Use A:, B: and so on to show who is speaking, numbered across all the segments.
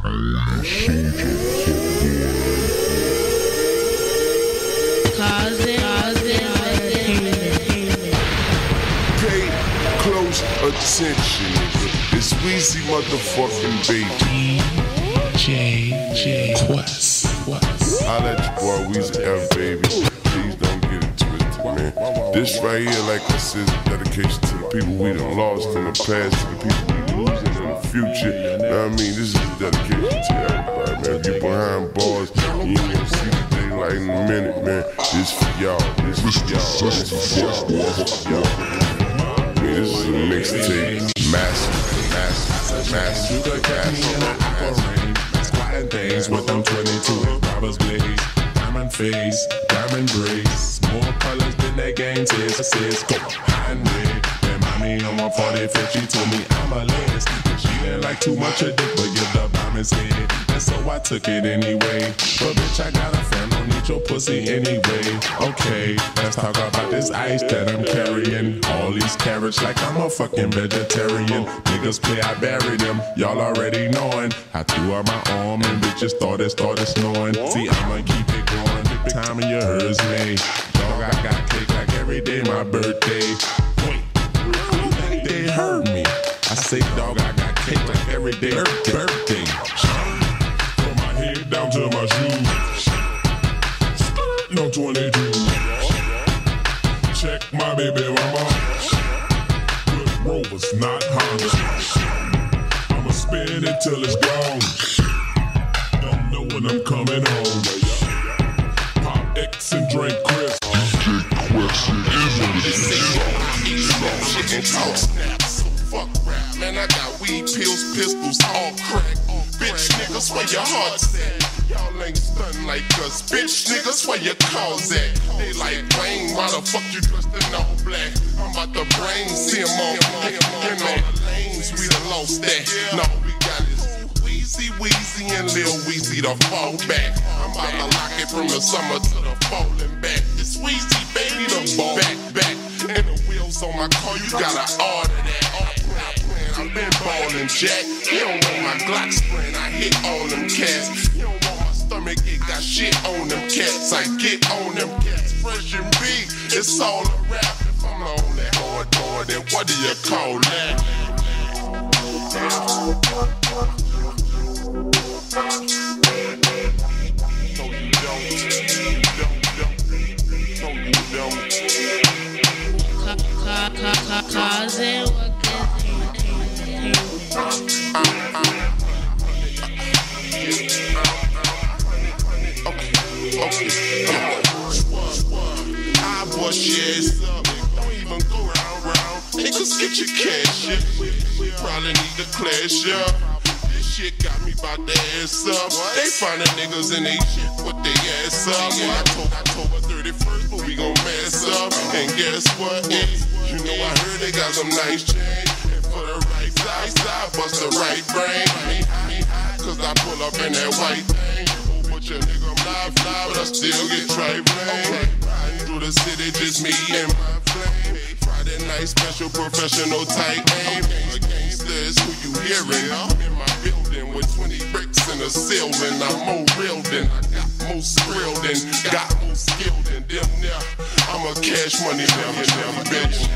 A: Pay close attention, nigga. It's Weezy motherfucking baby.
B: J Quest.
A: I let your boy Weezy F, baby. Please don't get it twisted, man. This right here, like I said, is a dedication to the people we done lost in the past, to the people we losing in the future. You know what I mean? This is a dedication to everybody, man. If you're behind bars, you ain't gonna see the daylight in a minute, man. This for y'all. This for y'all. This for y'all. This for y'all. I mean, this is a mixtape. Massive.
B: You could catch me in an aqua rain, squatting things with them 22 robbers blaze, diamond face, diamond braids, more colors than that game says. Go behind me, and mommy on my 45, she told me I'm a last. She didn't like too much of dick, but give the diamond's head, and so I took it anyway. But bitch, I got a fan, don't need your pussy anyway. Okay, let's talk about this ice that I'm carrying. All these carrots like I'm a fucking vegetarian. Niggas play, I bury them, y'all already knowing. I threw out my arm and bitches started snoring. See, I'ma keep it going, big time in your herds, May. Dog, I got cake like every day my birthday. Wait, they heard me. I say, dog, I got cake like every day birthday. From my head down to my shoes. No 22. Check my baby mama. With Rovers, not Honda. I'ma spin it till it's gone. Don't know when I'm coming home. Pop X and drink Chris. Chicken talk snaps, so fuck rap. Man, I got weed, pills, pistols, all crack. Bitch niggas, where your heart's at? Y'all ain't stuntin' like us. Bitch niggas, where your cars at? They like Wayne, why the fuck you dressed in all black? I'm about to brain, see them all in all the lanes, we done lost that. No, we got is Weezy and Lil Weezy to fall back. I'm about to lock it from the summer to the fall and back. It's Weezy, baby, the ball back. And the wheels on my car, you gotta order that. I've been ballin', Jack. You don't want my Glock spraying, I hit on them cats. You don't want my stomach, it got shit on them cats. I get on them cats, fresh and big. It's all a rap. If I'm on that hard, then what do you call that? No, you don't.
C: Cause it
A: I bust your ass up. Don't even go round. Niggas get your cash, yeah. Probably need to clash up. This shit got me about the ass up. They findin' niggas in they shit, put their ass up. October 31st, but we gon' mess up. And guess what? You know I heard they got some nice change. And for the right side, bust the right brain. Cause I pull up in that white thing. Oh, but your nigga live, but I still get tripe lane. Riding through the city, just me and my flame. Friday night special, professional tight aim. Gangsters, who you hearing? I'm in my building with 20 bricks in a ceiling. I'm more real than I got more skrill than got more skill than them now. I'm a cash money millionaire, bitch.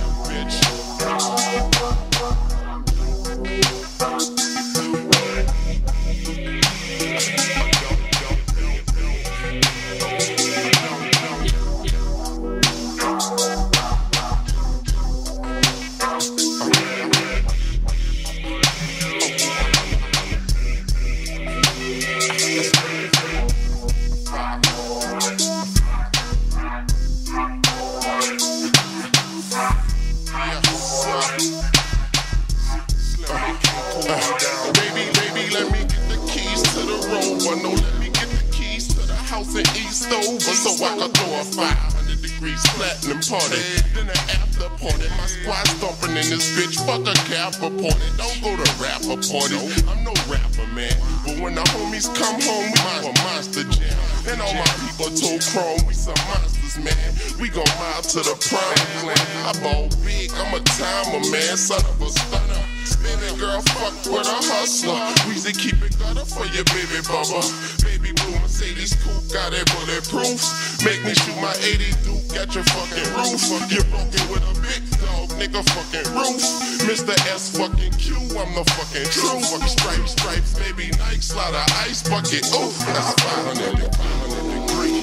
A: Baby, let me get the keys to the Rover. No, let me get the keys to the house in Eastover, so I can throw a 500 degrees platinum party. Then an after party, my squad stomping in this bitch. Fuck a Kappa party, don't go to rapper parties. I'm no rapper, man, but when the homies come home, we do a monster jam. And all my people told Chrome, we some monsters, man. We gon' mile to the promised land. I ball big, I'm a timer, man, son of a stunner. Baby girl, fuck with a hustler. Weezy keep it gutter for your baby bumper. Baby blue Mercedes coupe, got it bulletproof. Make me shoot my 80 Duke at your fucking roof. You're broken with a big dog, nigga, fucking roof. Mr. S fucking Q, I'm the fucking truth. Fucking stripes, baby, Nike, slide a ice bucket. Ooh, that's 500 degrees.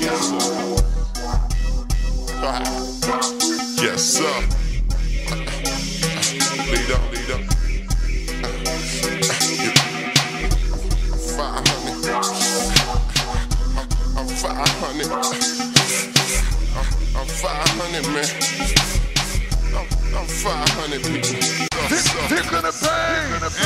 A: Yes, sir. Lead up. 500. I'm 500. I'm 500, man. I'm 500 people.
D: They're gonna pay.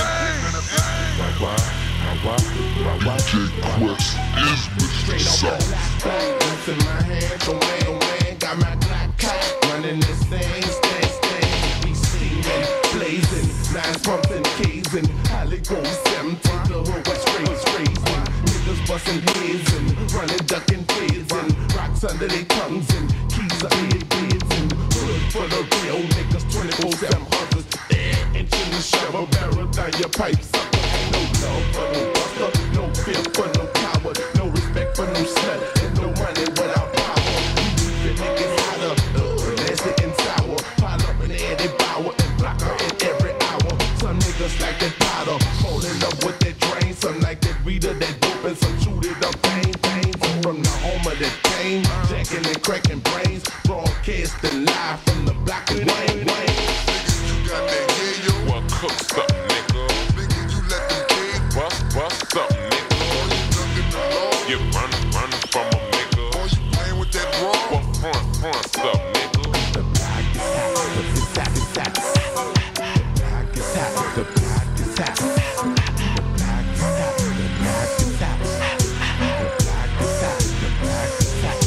B: My DJ Quest is Mr. South.
A: In my hand, away, got my Glock cock, running this thing, we steaming, blazing, 9 pumps and keys and Holly Gold 7 to the hood, what's crazy, niggas busting heads and running, ducking feds and rocks under their tongues and keys up in their beds and hood full of real niggas, 24/7 hustlers, inching the shovel barrel down your pipes, no love for no buster, no fear for no coward, no respect for no slut, and no money without power. You niggas hotter, nasty and sour, pile up in Eddie Bauer and block her in every hour. Some niggas like that powder, falling up with that drain, some like that reader, that dope, and some shoot it up pain. Some from the home of that pain, jacking and cracking brains, broadcasting live from the block of Wayne.
D: Niggas, you got that yeah, yo.
B: What cooks up, nigga?
D: Nigga, you let them kids.
B: What's up, nigga?
D: Boy, you ducking the law.
B: You run from a nigga.
D: Boy, you playing with that raw.
B: What fronts up, nigga?
A: The block is hot, the block is hot. The block is hot, the block is hot. The block is hot, the block is hot. The block is hot, the block is hot.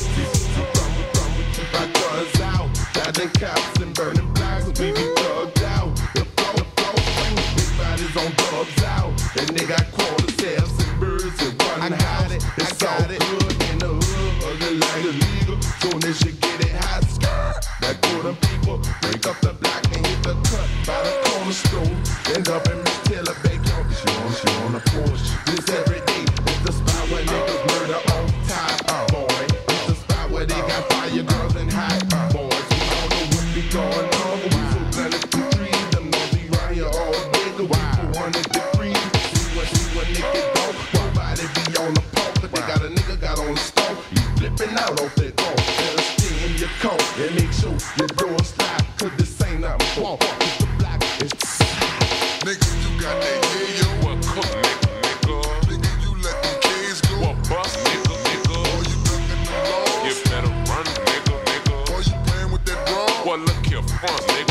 A: We keep our guns out, dodging cops and burning blocks. We be thugged out. The flow, big bodies on dubs out. And they got quarter cells and birds and run high. It's all good in the hood, ugly like illegal. Soon as you get it hot, skirt. That good them people break up the block and hit the cut by the cornerstone. End up in Miss Taylor backyard. She on the porch. This every day. It's the spot where niggas murder on top, boy. It's the spot where they got fire girls and hot boys. We don't know what be going on, but we so glad to trees. Them don't be right here all day. The people 100 degrees. See what nigga do. Nobody be on the pole, but they got a nigga got on the stove. You flipping out off that door. Better stay in your coat and make sure your doors slide. Cause this ain't nothing for. It's the block, it's the side.
D: Niggas, you got that yeah, yo.
B: What cook, nigga?
D: Nigga, you let them kids go.
B: What bust, nigga?
D: Boy, you ducking the law.
B: You better run, nigga.
D: Boy, you playing with that raw.
B: Well, look here, front, nigga.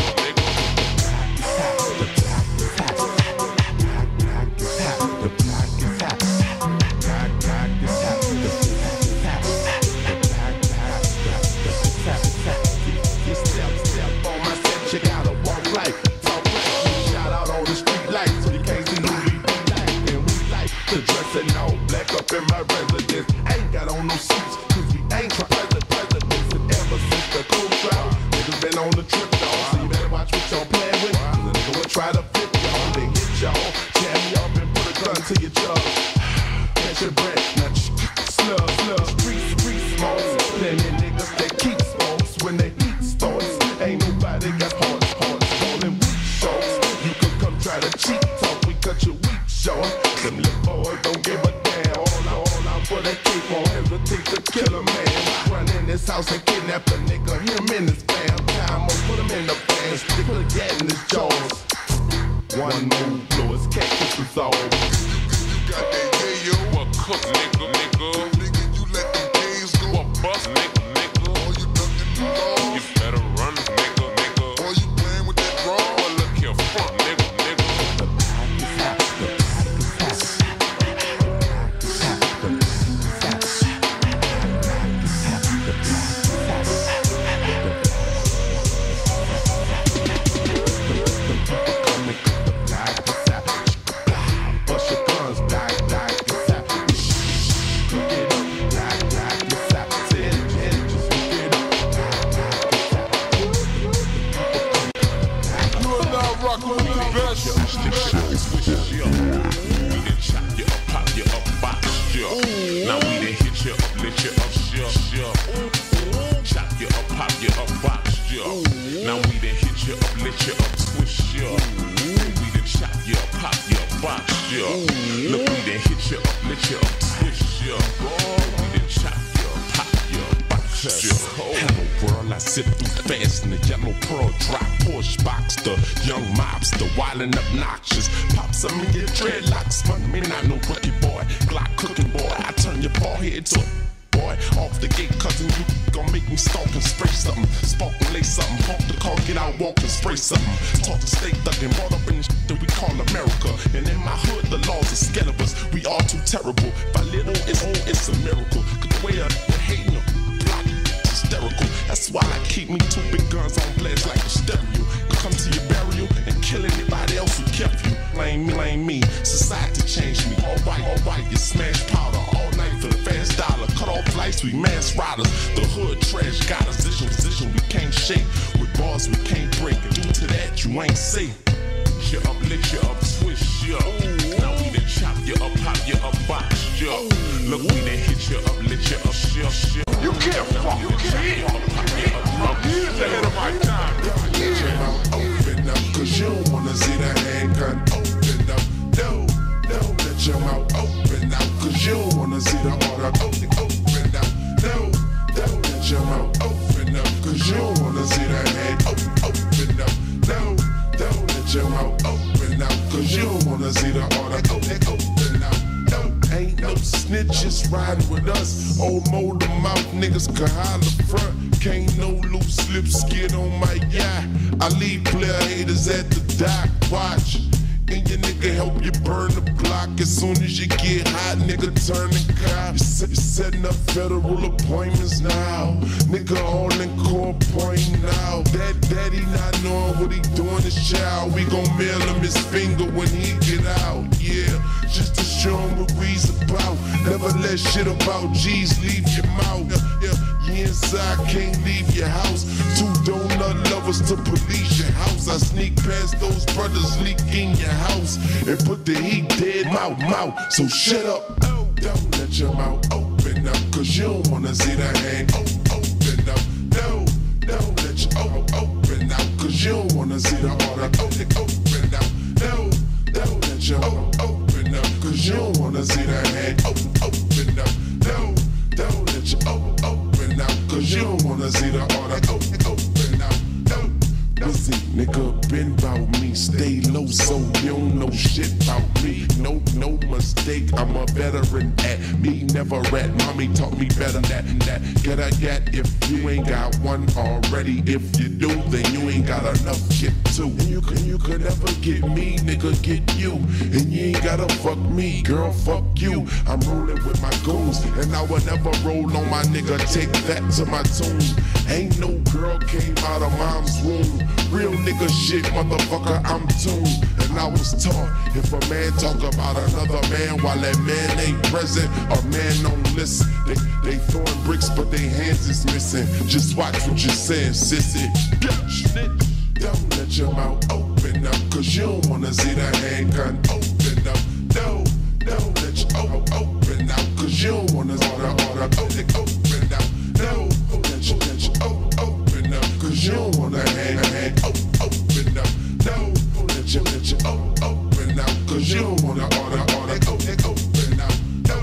A: In my residence, ain't got on no suits, cause we ain't presidents. And ever since the cold drought, niggas been on the trip, dog. So you better watch what y'all playing with, cause a nigga will try to flip y'all, then hit y'all, jam me up and put a gun to your jaw. Catch your breath, now slug, street smokes. Plenty niggas that keep smokes when the heat starts. Ain't nobody got hearts, calling weak shorts. You could come try to cheat talk, we cut your weak short. Them little boys don't give a damn. All out for that cape, won't hesitate to kill a man. Run in this house and kidnap a nigga, him in his fam. Time I'ma put him in the van, stick a gat in his jaws. One move, blow his cactus is all.
D: You got that yeah, yo.
B: What cook, nigga?
D: Nigga, you let them kids go.
B: What bust, nigga?
D: Boy, you ducking the law.
B: You better run, nigga.
D: Boy, you playing with that raw.
B: Well, look here, front, nigga. hit you up, sure. Chop you up, pop you up, box you. Now we done hit you up, lit you up, twist you. We done chop you up, pop you up, box you. Look, we done hit you up, lit you up, twist you. We done chop you up, pop you up, box you. Hello world, I sit through fast in the yellow pearl drop Porsche box. The young mobster, wildin' obnoxious. Pop some in your dreadlocks, fun me not no rookie boy. Glock cooking boy, I turn your ball head to a boy. Off the gate, cousin, you gon' make me stalk and spray something. Spark and lay something, honk the car, get out, walk and spray something. Talk to state thuggin', brought up in the shit that we call America. And in my hood, the laws are scared of us. We all too terrible. If I little, it's a miracle. Cause the way I'm hating them, block, it's hysterical. That's why I keep me 2 big guns on blast like a stereo. Come to your burial and kill anybody else who kept you. Blame me, society changed me. All white, you smash powder all night for the fast dollar. Cut off lights, we mass riders. The hood trash got us position we can't shake. With bars we can't break. And due to that, you ain't safe. You up, lit you up, twist you up. Now we done chop you up, pop you up, box you up. Look, we done hit you up, lit you up, sure.
A: You can't fuck, you can't. Years ahead of my time.
D: Let your mouth open up, cause you don't wanna see the handgun open up. No, let your mouth open up, cause you don't wanna see the order open up. No, let your mouth open up, cause you don't wanna see the hand open up. No, let your mouth open up, cause you don't wanna see the order open up. No, ain't no snitches riding with us. Old mold them out, niggas can holler front. Can't no loose lips get on my yacht. I leave player haters at the dock. Watch, and your nigga help you burn the block. As soon as you get hot, nigga turn the cop. You're setting up federal appointments now. Nigga all in court pointing out. That daddy not knowing what he doing his child. We gon' mail him his finger when he get out. Yeah, just to show him what we's about. Never let shit about G's leave your mouth. You inside, can't leave your house. 2 donut lovers to police your house. I sneak past those brothers, leak in your house and put the heat dead mouth. So shut up. Don't let your mouth open up, cause you don't wanna see the hand open up. No, don't let your open up, cause you don't wanna see the order open up. No, don't let your open up, cause you don't wanna see the hand open up. No, don't let your open up, cause you don't wanna see the order open up. Listen, nigga, been bout me. Stay low so you don't know shit about me. No mistake, I'm a veteran at me. Never rat, mommy taught me better than that. Get a gat if you ain't got one already. If you do, then you ain't got enough get two. You can never get me, nigga, get you. And you ain't gotta fuck me, girl, fuck you. I'm rolling with my goons, and I would never roll on my nigga. Take that to my tomb. Ain't no girl came out of mom's womb. Real nigga shit, motherfucker, I'm tuned. And I was taught, if a man talk about another man while that man ain't present, a man don't listen. They throwing bricks, but their hands is missing. Just watch what you're saying, sissy. Don't let your mouth open up, cause you don't wanna see the handgun open up. No, don't let your open up, cause you don't wanna see the order open up. No, let your open up, cause you don't wanna hand open up. No, let your open up, cause you don't wanna order open up.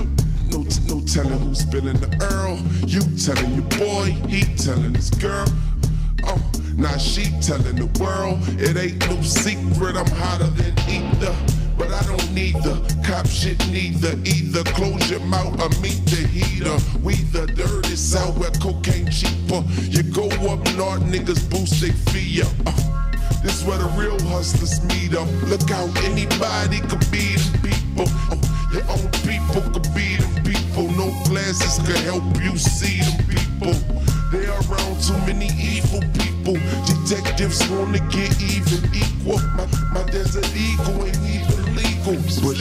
D: No telling who's spilling the Earl. You telling your boy, he telling his girl. Oh, now she telling the world. It ain't no secret, I'm hotter than either. But I don't need the cop shit neither. Either close your mouth or meet the heater. We the dirty south where cocaine cheaper. You go up north, niggas boost they fee up. This where the real hustlers meet up. Look out, anybody could be them people. Your own people could be them people. No glasses could help you see them people. They around too many evil people. Detectives wanna get even equal. My desert eagle ain't even legal. But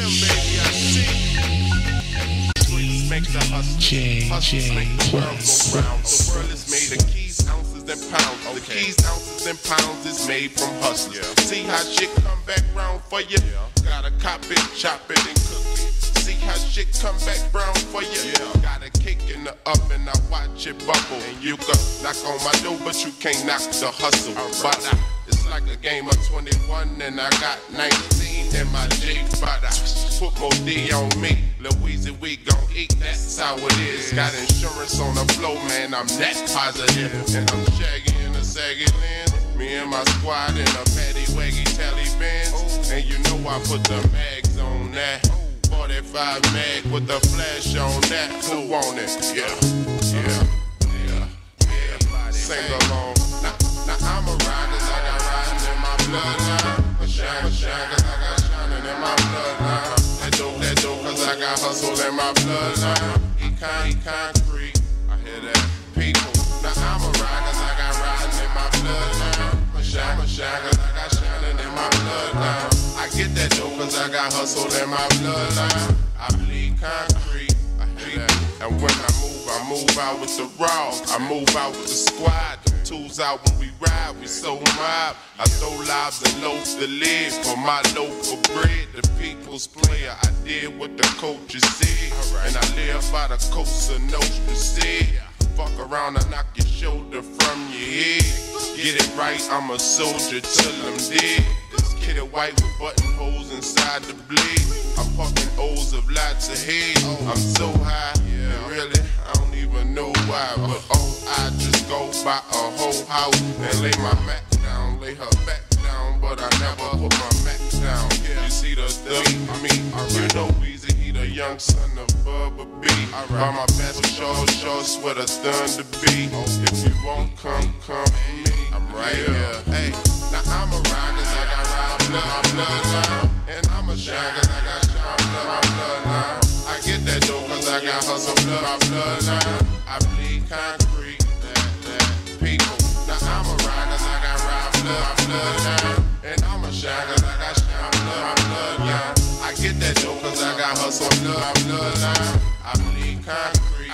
A: make the hustlers make the world go round. The world is made of keys, ounces, and pounds. The keys, ounces, and pounds is made from hustlers. See how shit come back round for you? Gotta cop it, chop it, and cook it. See how shit come back round for you? Gotta kick in the oven, I watch it bubble. And you can knock on my door, but you can't knock the hustle. But it's like a game of 21 and I got 19 in my G. But I put more D on me. Louise, we gon' eat, that's how it is. Got insurance on the flow, man, I'm that positive. And I'm shaggy in a saggy lens. Me and my squad in a paddy waggy Taliban. And you know I put the mags on that. 45 mag with the flash on that. Who want it? Yeah. Sing along. Now I'm a rider, I got riding in my bloodline. A shine, cause I got shining in my bloodline. That dope, cause I got hustle in my bloodline. Concrete, I hear that. People. Now I'm a rider, cause I got riding in my bloodline. A shine, cause I got shining in my bloodline. I get that dope, cause I got hustle in my bloodline. I bleed concrete, I hear that. And when I move out with the raw. I move out with the squad. The tools out when we ride, we so mob. I throw lives and loaf the lid for my loaf of bread. The people's player, I did what the coaches said. And I live by the coast of Nostra said. Fuck around and knock your shoulder from your head. Get it right, I'm a soldier till I'm dead. This kitty white with buttonholes inside the blade. I'm fucking O's of lots of head. I'm so high, really, I don't even know why. But I just go by a whole house and lay my mat down, lay her back down. But I never put my mat down. You see the thing with me, you know Weezy, he the young son of Bubba B. By my best shorts where the thunder be. If you won't come with me, I'm right here. Hey, now I'm a ride cause I got ride bloodline. And I'm a shine cause I got shine my bloodline. I get that dope cause I got hustle my bloodline. I bleed concrete, that people. Now I'm a ride cause I got ride bloodline. And I'm a shine cause I got shine my bloodline. I get that dope cause I got hustle my bloodline. I bleed concrete,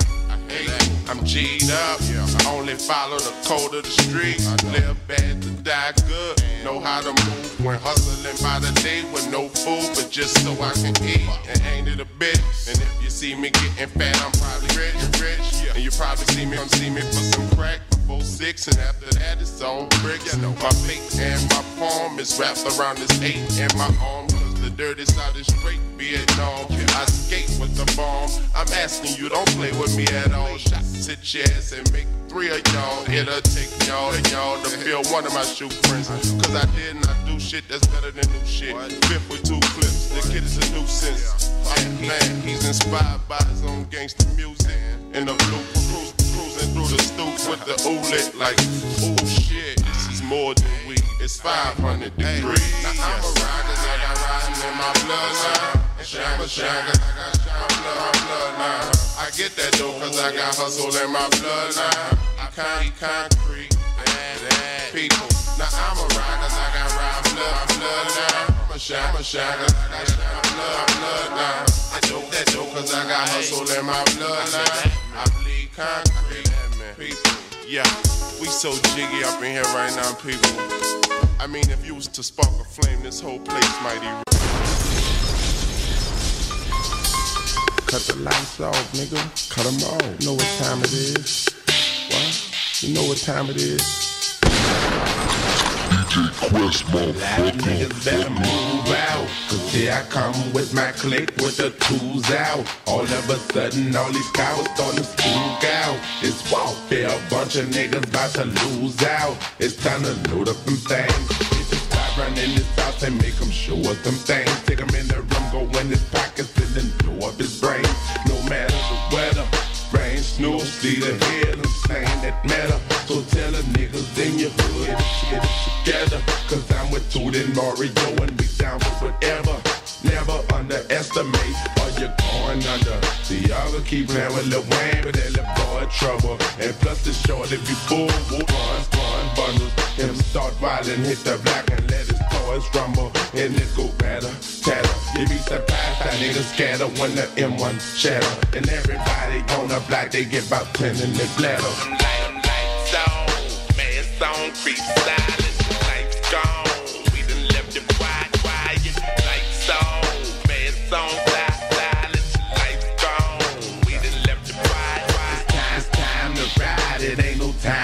A: I'm G'd up, I only follow the code of the streets. Live bad to die good, know how to move when hustling by the day with no food, but just so I can eat. And ain't it a bitch? And if you see me getting fat, I'm probably rich. And you probably see me for some crack. 4-6, and after that it's on bricks. My fate and my palm is wrapped around this 8 in my arm. The dirty side is straight Vietnam. I skate with the bomb. I'm asking you, don't play with me at all. Shots hit your ass and make 3 of y'all. It'll take y'all to feel one of my shoe prints. Cause I did not do shit that's better than new shit. Fifth with 2 clips, the kid is a nuisance. Man, he's inspired by his own gangster music. In the blue cruising through the stoop with the ooh-lit like, ooh shit, this is more than weed. It's 500 degrees. Now I'm a ride cause I got riding in my bloodline. And shine cause I got shine my bloodline. I get that dope cause I got hustle in my bloodline. I concrete, people. Now I'm a ride cause I got ride bloodline. I'm a shine cause I got shine my bloodline. I dope that dope cause I got hustle in my bloodline. I bleed concrete, people. Yeah, we so jiggy up in here right now, people. I mean, if you was to spark a flame, this whole place might erupt.
D: Cut the lights off, nigga. Cut them off. You know what time it is? What? You know what time it is?
B: DJ Quest,
D: Black niggas better move out. Cause here I come with my clique with the tools out. All of a sudden, all these cowards starting to spook out. It's warfare, a bunch of niggas about to lose out. It's time to load up them things. Run in his house and make him show us some things. Take him in the room, go in his pockets and then blow up his brain. No matter the weather, rain, snow, sleet, or hail, I'm saying that matter. So tell the niggas in your hood, get it together. Cause I'm with Toot and Mario and we down for whatever. Never underestimate or you're going under. See, y'all gonna keep playing with Lil Wayne, but that little boy trouble. And plus the short if you fool, run bundles. Him start wildin', hit the block and let his toys rumble. And it go batter, tatter. You be surprised how niggas scatter when the M1 shatter. And everybody on the block, they get about 10 in the bladder.
E: Lights on, mask on, creep silent, lights gone. We done left it quiet. Lights on, mask on, silent, lights gone. We done left it quiet.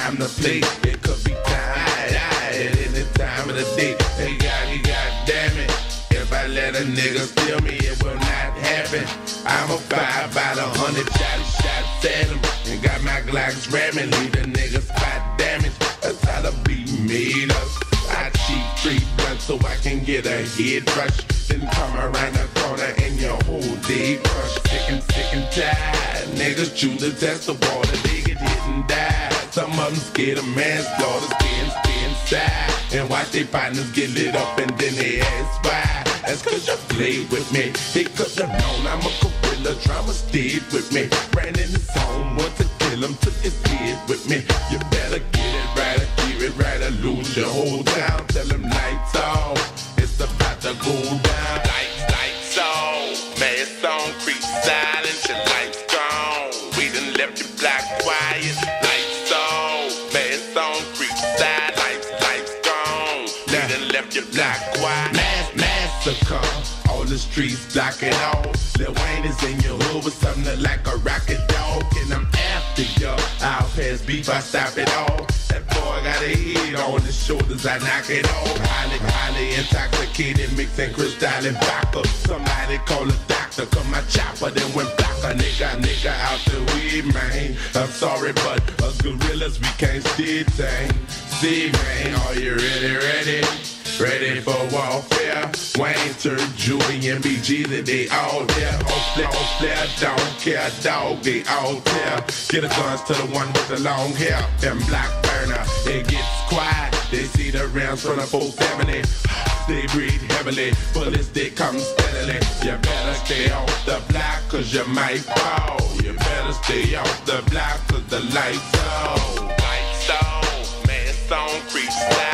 E: time to play. It could be time at any time of the day. Hey, God damn it. If I let a nigga steal me, it will not happen. I'm a 5 by the 100 shots at him. And got my Glocks ramming, leave the nigga spot damage. That's how the beat made us. I cheat 3 blunts so I can get a head rush. Then come around the corner and your whole day crush. Sick and tired. Niggas choose to test the water, they get hit and die. Some of them scared of manslaughter, stay inside. And watch their partners get lit up and then they ask why. That's cause you played with me. They could've known I'm a gorilla, drama stayed with me. Ran in the zone, want to kill him, took his head with me. You better get it right or keep it right or lose your whole town. Tell them lights off, it's about to go down. Lights off, mask on, creep silent, your lights gone. We done left your block quiet. Lights off, mask on, creep silent, lights gone. We done left your block quiet. Massacre, all the streets blocking off. Lil Wayne is in your hood with something like a rocket dog, and I'm after ya. I'll pass beef, I stop it all. That boy got a head on his shoulders, I knock it off. Highly intoxicated, mixing crystal and vodka. Somebody call a doctor, cause my chopper then went black. A nigga out the weed, man. I'm sorry, but us gorillas, we can't steal things. See, man, are you ready? Ready for warfare? Wayne, Turk, Julian, BG, that they all there. All flare, don't care, dog, they all there. Get the guns to the one with the long hair and black burner. It gets quiet, they see the rounds from the full family. They breathe heavily, bullets they come steadily. You better stay off the block, cause you might fall. You better stay off the block, cause the lights on. Lights on, mask on, creep slide.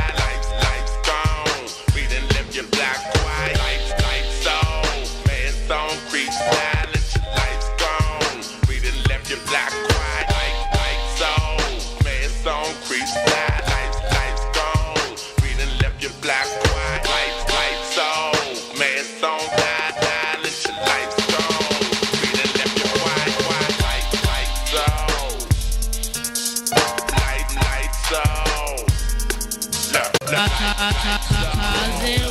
E: Your black quiet, lights on, mask on, creep silent, your lights gone. We done left your black quiet, lights on, mask on, creep silent, lights gone. We done left your black quiet, lights on, mask on, silent, your lights gone. We done left your quiet, lights on, lights on.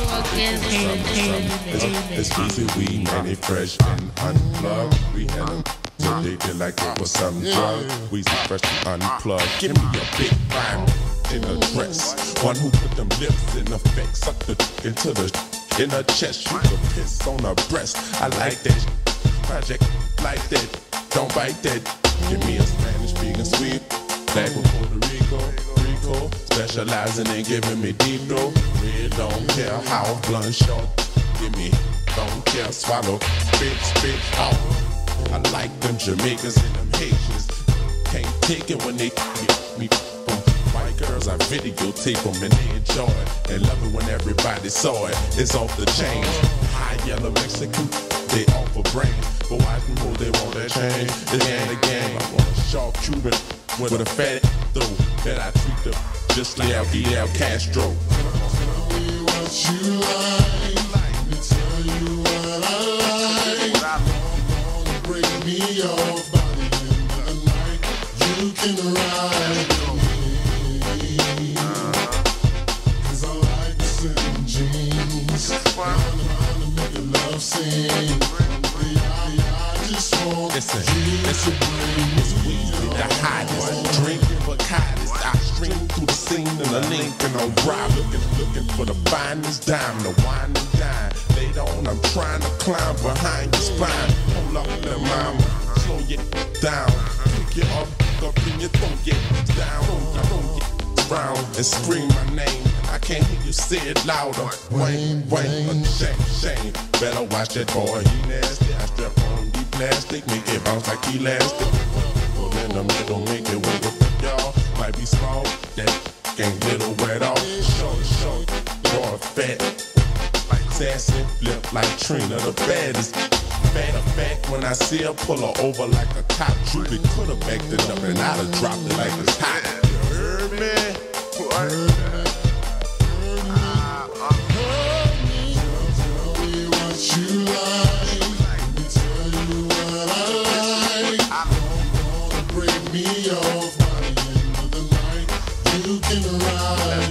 B: It's easy, we many fresh and unplugged. We had them so they did like it was some drug. We fresh and unplugged. Give me a big rhyme in a dress. One who put them lips in effect. Suck the into the in her chest. Shoot the piss on her breast. I like that project like that. Don't bite that. Give me a Spanish speaking sweet. Black from Puerto Rico, specializing in giving me deep throat. Really don't care how blunt, short. Give me, don't care, swallow, spit out. I like them Jamaicans and them Haitians. Can't take it when they me. White girls, I videotape them and they enjoy it. They love it when everybody saw it. It's off the chain. High yellow Mexican, they offer brain. But why them hoes, they want that change? It's the game. I want a sharp Cuban with a fat though that I treat them just like Fidel Castro.
D: Tell me what you like. Let me tell you what I like. Gonna break me off body in the night. You can ride with me. Cause I like to sit in jeans. I'm trying to make a love scene. I just want
B: Listen,
D: you
B: it's weed, the hottest, drinking Bacardi. I stream through the scene in a Lincoln on Rob, looking for the finest dime, the wine and dine. Later on, I'm trying to climb behind your spine. Hold up, little mama, slow you down, pick you up in your throat, get down, throw you round and scream my name. I can't hear you say it louder. Wayne, shame. Better watch that boy, he nasty. I strap on the plastic, make it bounce like elastic. Well, in the middle, make it wiggle for y'all. Might be small, that ain't little wet off. Short, boy fat, like sassy, flip like Trina, the baddest. Matter of fact, when I see her pull her over like a cop, Judy could've backed it up and I'd have dropped it like it's hot. You heard me?
D: you like. Let me tell you what I like. Gonna break me off by the end of the night. you can ride.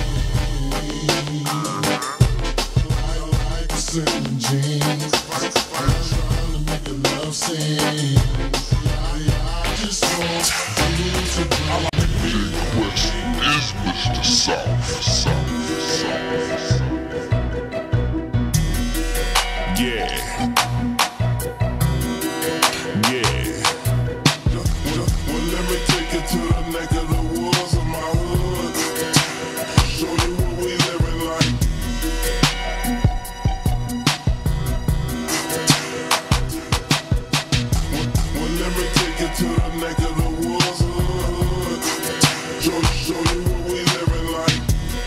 D: Like certain jeans, I'm trying to make a love scene. I just want you to
A: Is Mr. Soft. Yeah.
D: Well, let me take you to the neck of the woods of my hood. Show you what we living like. Well, let me take you to the neck of the woods of the hood. Show you what we living like.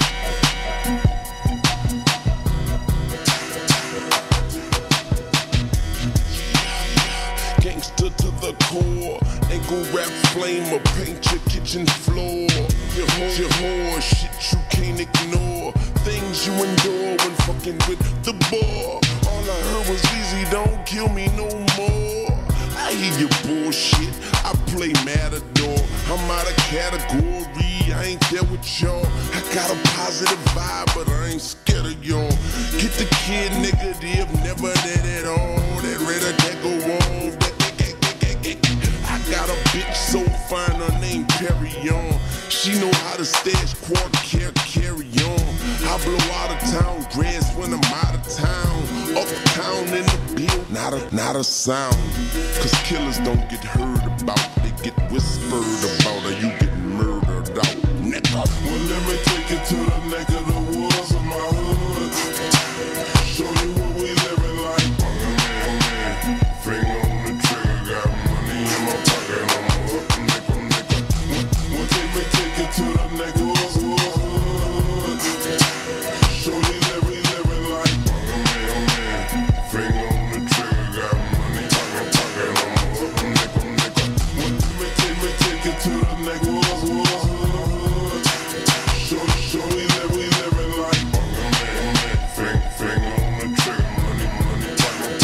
A: Gangster to the core, ain't gon' rap flame or paint your kitchen floor. Your whore, shit you can't ignore. Things you endure when fucking with the boy. All I heard was easy, don't kill me no more. I hear your bullshit, I play Matador. I'm out of category, I ain't there with y'all. I got a positive vibe, but I ain't scared of y'all. Get the kid negative, never that at all. That red that go on. I got a bitch so fine, her name Perry on. She know how to stash quarter carry on. I blow out of town grass when I'm out of town. Uptown in the bill, not a sound. Cause killers don't get heard about, they get whispered about, or you get murdered out. Nigga.
D: Well, let me take you to the neck of the woods of my hood. Show you what we living like.
A: Finger on the trigger, got money in my pocket, I'm up, nigga.
D: Well, take you to the neck of the hood. Show you that we living like.
A: Finger on the trigger, got money in my pocket, I'm up, nigga.
D: Take you to the neck of the hood. Show you that we living like.
A: Finger on the trigger, money,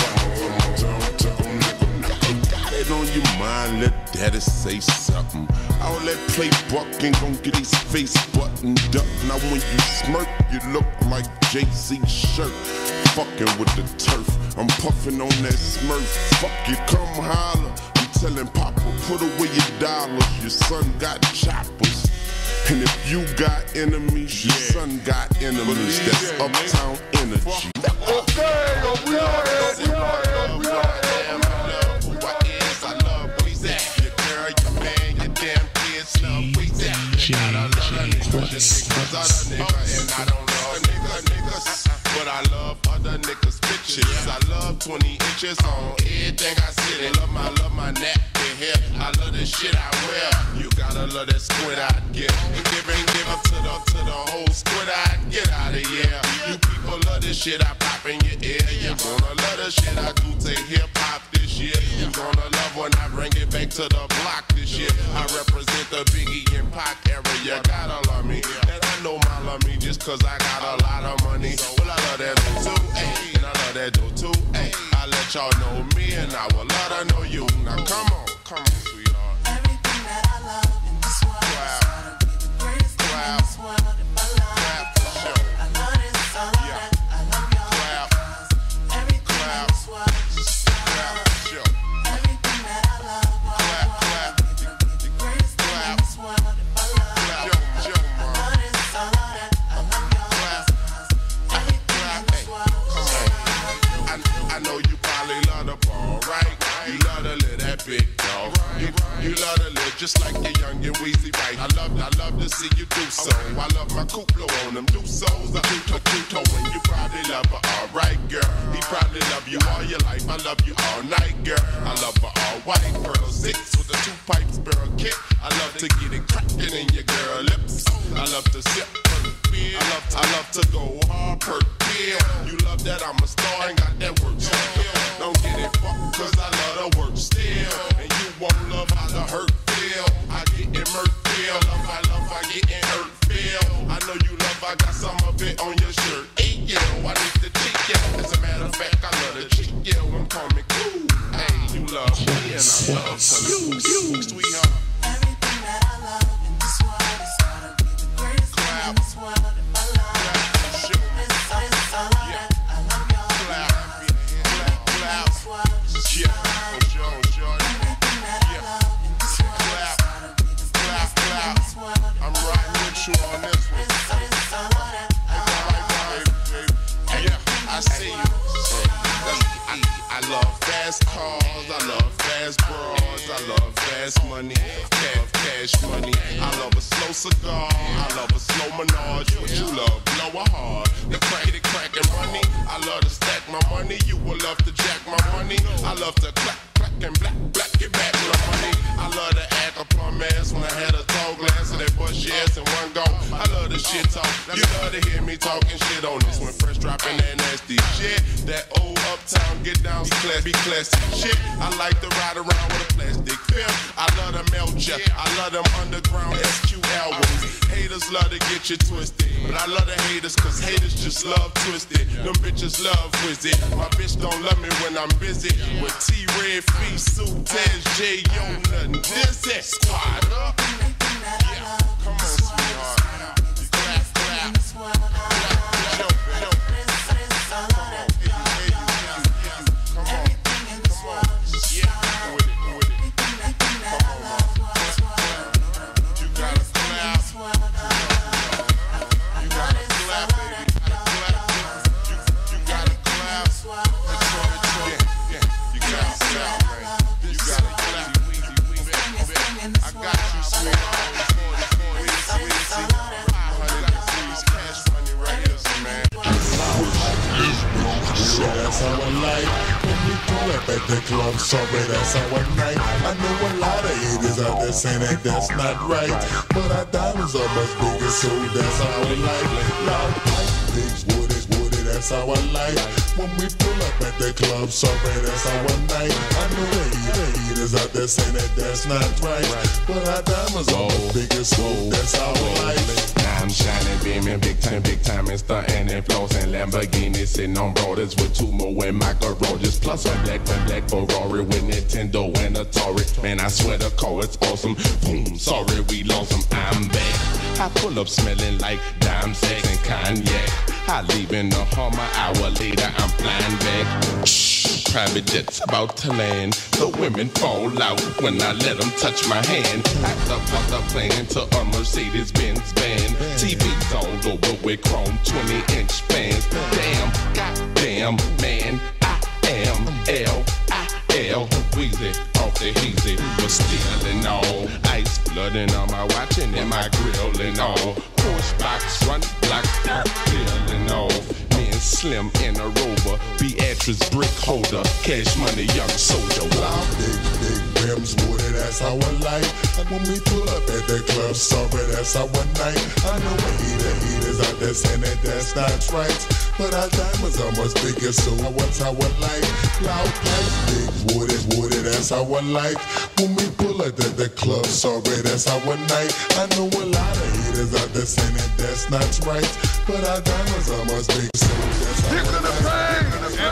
A: pocket, got it on your mind, let daddy say something. All that play buck ain't gon' get his face buttoned up. Now when you smirk, you look like Jay-Z's shirt. Fucking with the turf, I'm puffing on that Smurf. Fuck you, come holler. I'm telling Papa, put away your dollars. Your son got choppers. And if you got enemies, your son got enemies. That's uptown energy. But I love other niggas' bitches. I love 20 inches on everything I sit in. Love my neck and hair. I love the shit I wear. You gotta love that squid I get. And give up to the whole squid I get out of here. You people love this shit I pop in your ear. You're gonna love the shit I do to hip hop this year. You're gonna love when I bring it back to the block this year. I represent the Biggie and Pac area. Gotta love me. And I know my love me just cause I got a lot of money. Well, I love that too, ayy. And I love that too, ayy. I let y'all know me and I will let her know you. Now come on, sweetheart.
F: Everything that I love in this world is gotta be the greatest thing in this world. If I love you, I love this, I love that, I love y'all. Because everything in this world is just love. Everything that I love, the greatest thing in this world. If I love you, I love this, I love that, I love y'all. Because everything in this world is just love.
A: I know you probably love the ball, right? You love to live that big dog. You love to live just like your young and Weezy, right? I love to see you do so. I love my Kuplo on them do so's. I do when you probably love her, alright, girl. He probably love you all your life. I love you all night, girl. I love her all white, pearl 6 with the 2 pipes, barrel kick. I love to get it cracking in your girl lips. I love to sip per beer. I love to go hard per beer. You love that I'm a star and got that work still. Don't get it fucked cause I love the work still. And you won't love how the hurt feel. I get in murk feel. Love I get in hurt feel. I know you love I got some of it on your shirt. Hey yo, I need the cheek yo. As a matter of fact I love the cheek yo. I'm coming cool. Hey, you love me and I love you, sweetheart.
F: Everything that I love in this world is gotta be
A: fast bras, I love fast money, cash money. I love a slow cigar, I love a slow menage. What you love, blow a hard, the crackin' money. I love to stack my money, you will love to jack my money. I love to clack and black, get back my money. I love to act upon mass when I had a tall glass of that bush ass in one go. I love the shit talk, you love to hear me talking shit on this when fresh dropping that nasty shit. That old uptown get down, be classy shit. I like to ride around with a plastic film. I love to melt ya, I love them underground SQ albums. Haters love to get you twisted, but I love the haters cause haters just love twisted. Them bitches love Wizzy. My bitch don't love me when I'm busy with T-Red, Fee, Sue, Tez, J, Yo, nothing dizzy. Squad up. Yeah, come on, sweetheart. You clap.
D: That's how I like when we pull up at the club. Sorry, that's how I night. I know a lot of haters out there saying that that's not right, but our diamonds are much bigger, so that's how I like. Loud pipe, pigs, woody, that's how I like when we pull up at the club. Sorry, that's how I night. I know the haters out there saying that that's not right, but our diamonds are much bigger, so that's how I like.
E: I'm shining, beaming, big time, and stunting and flossing. Lamborghini sitting on borders with two more and macaronis. Plus a black Ferrari with Nintendo and Atari. Man, I swear the car is awesome. Boom, sorry we lost him. I'm back. I pull up smelling like dime sex and cognac. I leave in the Hummer, hour later I'm flying back. Shh, private jets about to land. The women fall out when I let them touch my hand. Act up like the plane to a Mercedes-Benz van. TV's all over with chrome 20-inch fans. Damn, goddamn, man, I am L.I.L. Weezy, off the heezy, but still and all. Ice flooding on my watch and in my grill and all. Push box, run block, clear and all. Me and Slim in a Rover, Beatrice brick holder, cash money, young soldier.
D: Wow, big rims, woody, that's how I like. And when we pull up at the club, sorry, that's how I night. I know a haters out there saying that that's not right, but our diamonds are much bigger, so what's how I like. Loud pipes, big woody, that's how I like. When we pull up at the club, sorry, that's how I night. I know a lot of haters out there saying that that's not right, but our diamonds are much bigger, so that's how I like.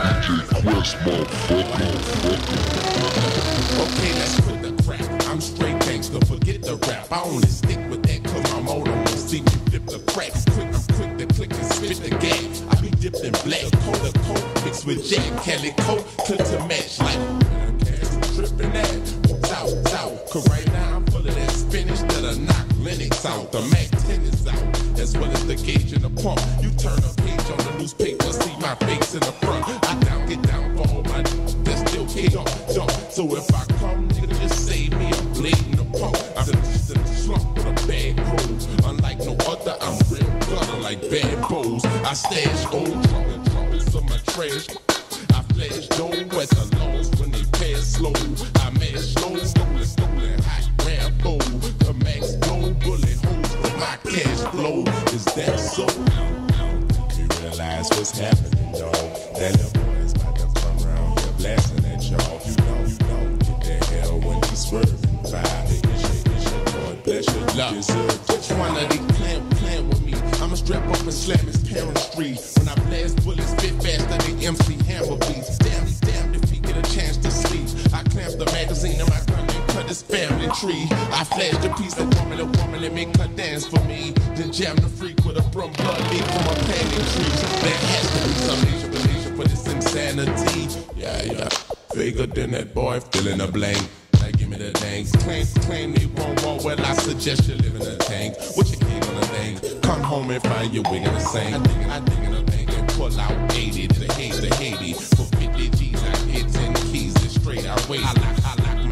E: Okay, let's quit the crap. I'm straight gangster, forget the rap. I only stick with that cause my motor will see me flip the cracks. Quick to click and spit the gas. I be dipped in black, coat mixed with Jack Kelly coat, clip to match like tripping that. Out. Cause right now I'm full of that spinach that'll knock Lennox out. The Mac 10 is out, as well as the gauge and the pump. You turn a page on the newspaper, see my face in the front. I get down for all my that still can't jump. So if I come, nigga, just save me a blade in the pump. I'm just in the slump with a bad groove. Unlike no other, I'm real gutter like bad bows. I stash old trumpets of my trash. I flash dough at the laws when they pass slow. I mash slow, stolen, hot Rambo. The max blow, bullet holes with my cash flow. Is that so? You realize what's happening, dog. That little boy is about to come around here blasting at y'all. You know, get that hell when he's swerving by. It's your boy, bless your luck. Which one of these playing with me? I'ma strap up and slam his parents' street. When I blast bullets, spit faster than MC Hammer beats. Damn if he get a chance to sleep. I clamp the magazine in my gun and cut his family tree. I flashed a piece of woman and make her dance for me. Then jam the freak with a from blood leak from a panty tree. There has to be some explanation for this insanity. Yeah. Bigger than that boy, filling a blank. Like, give me the things. Claim me won't. Well, I suggest you live in a tank. What you king on a thing? Come home and find your wig in the sink. I dig in a bank and pull out 80 to Haiti. For 50 G's, I hit 10 keys and straight I wait. I lock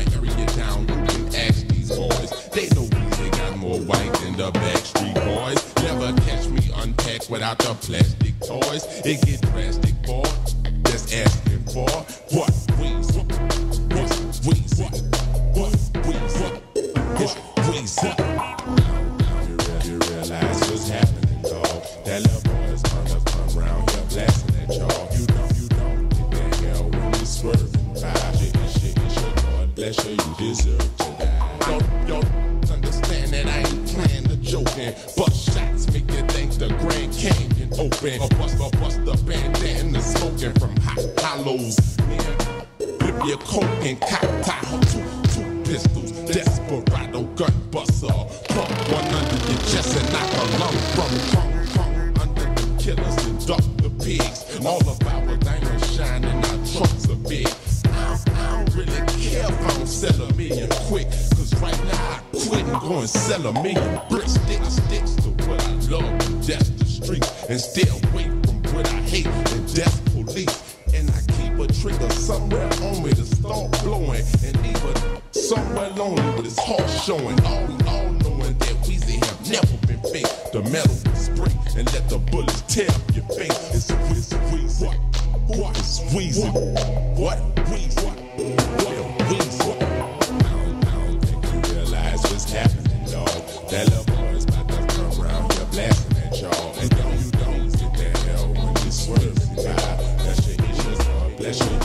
A: the Backstreet Boys. Never catch me unpacked without the plastic toys. It get drastic, boy. Just asking for what Weezy, what Weezy, what Weezy, what Weezy. You realize what's happening, dog. That little boy's gonna come round here blasting at y'all. You don't get that hell when you swerving by. Shit, Lord bless you, you deserve to die. Don't understand that I ain't playing the joking. Bust shots make you think the Grand Canyon open. Or bust the bandana smoking from hot hollows. Man, flip your coke and cocktail. Two pistols, desperado gun buster. Pump one under your chest and knock a lung from tongue under the killers and duck the pigs. All of our diamonds shine and our trucks are big. I don't really care if I don't sell a million quick. Cause right now I quit and go and sell a million bricks. Sticks to what I love and that's the streets. And stay away from what I hate and that's police. And I keep a trigger somewhere on me to start blowing. And even somewhere lonely with his heart showing. All knowing that Weezy have never been fake. The metal will spring and let the bullets tear up your face. It's Weezy. What is Weezy? What Weezy? What Weezy? I don't think you realize what's happening, dog. That little boy's about to come around here blasting at y'all. And you don't get that hell when you swerving by. That's your issues, Lord bless you.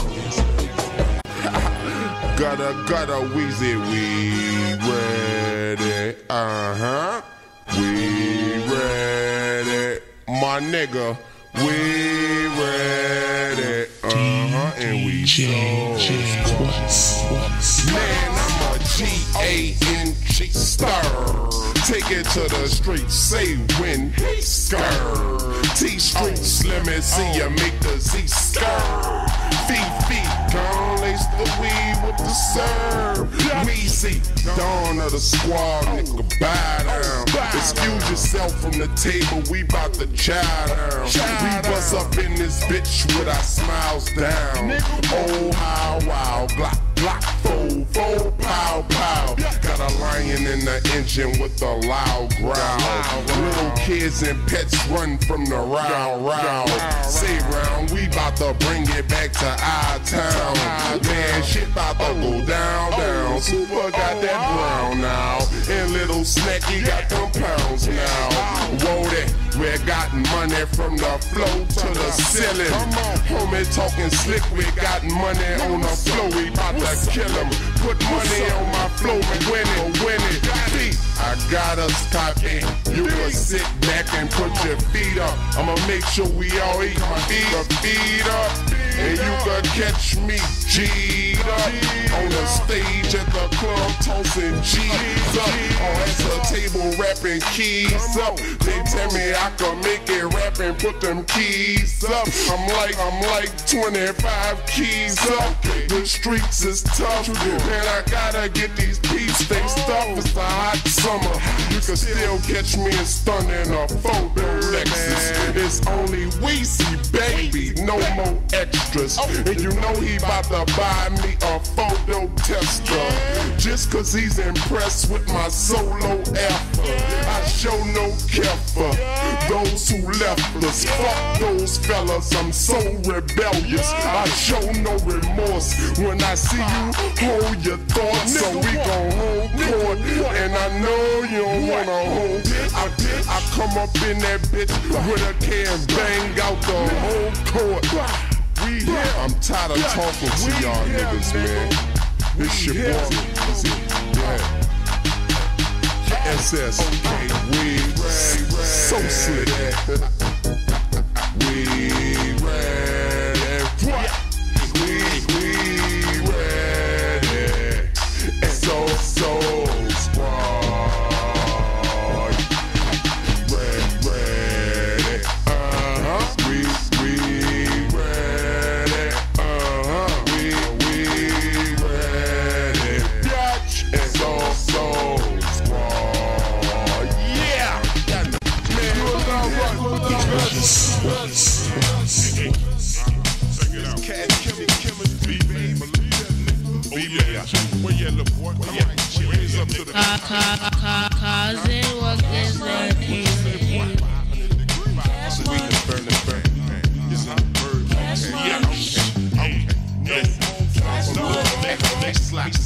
D: Gotta Weezy, we ready, we ready, my nigga, we ready, and we man, I'm a G-A-N-G star. Take it to the streets, say when he skirt. T-Street slim and see ya make the Z skirt. Feet, gone, lace the weed with the serve. Weezy, dawn of the squad, nigga, buy down. Excuse yourself from the table, we bout to chow down. We bust up in this bitch with our smiles down. Oh, how wow, glock, four, pow. Got a lion in the engine with a loud growl. Little kids and pets run from the round. Say round, we bout to bring it back to our town. Man, shit bout to go down. Super got that brown now. And little Snacky got them pounds now. Whoa, we got money from the floor to the ceiling. Homie talking slick, we got money on the floor. We bout to kill him. Put money on my floor and win it. I got us cocky. You can sit back and put your feet up. I'ma make sure we all eat my feet up. And you can catch me G'd up on the stage at the club tossing G's up. On the table rapping keys up. They tell me I can make it rap and put them keys up. I'm like 25 keys up. The streets is tough, man. I gotta get these peeps. They stuff. It's a hot summer. You can still catch me in stun in a photo Lexus. It's only Weezy, baby, no more extras. And you know he about to buy me a photo tester. Just cause he's impressed with my solo effort. I show no care for those who left us. Fuck those fellas, I'm so rebellious. I show no remorse when I see you hold your thoughts. So we gon' hold court, and I know you don't wanna hold. I come up in that bitch with a can, bang out the whole court. I'm tired of talking to y'all niggas, man. This shit boy. SS, we so slick. We ready. We ready. So squad. Ready. We ready. We ready. So squad. Yeah. Man, you
C: Cause it was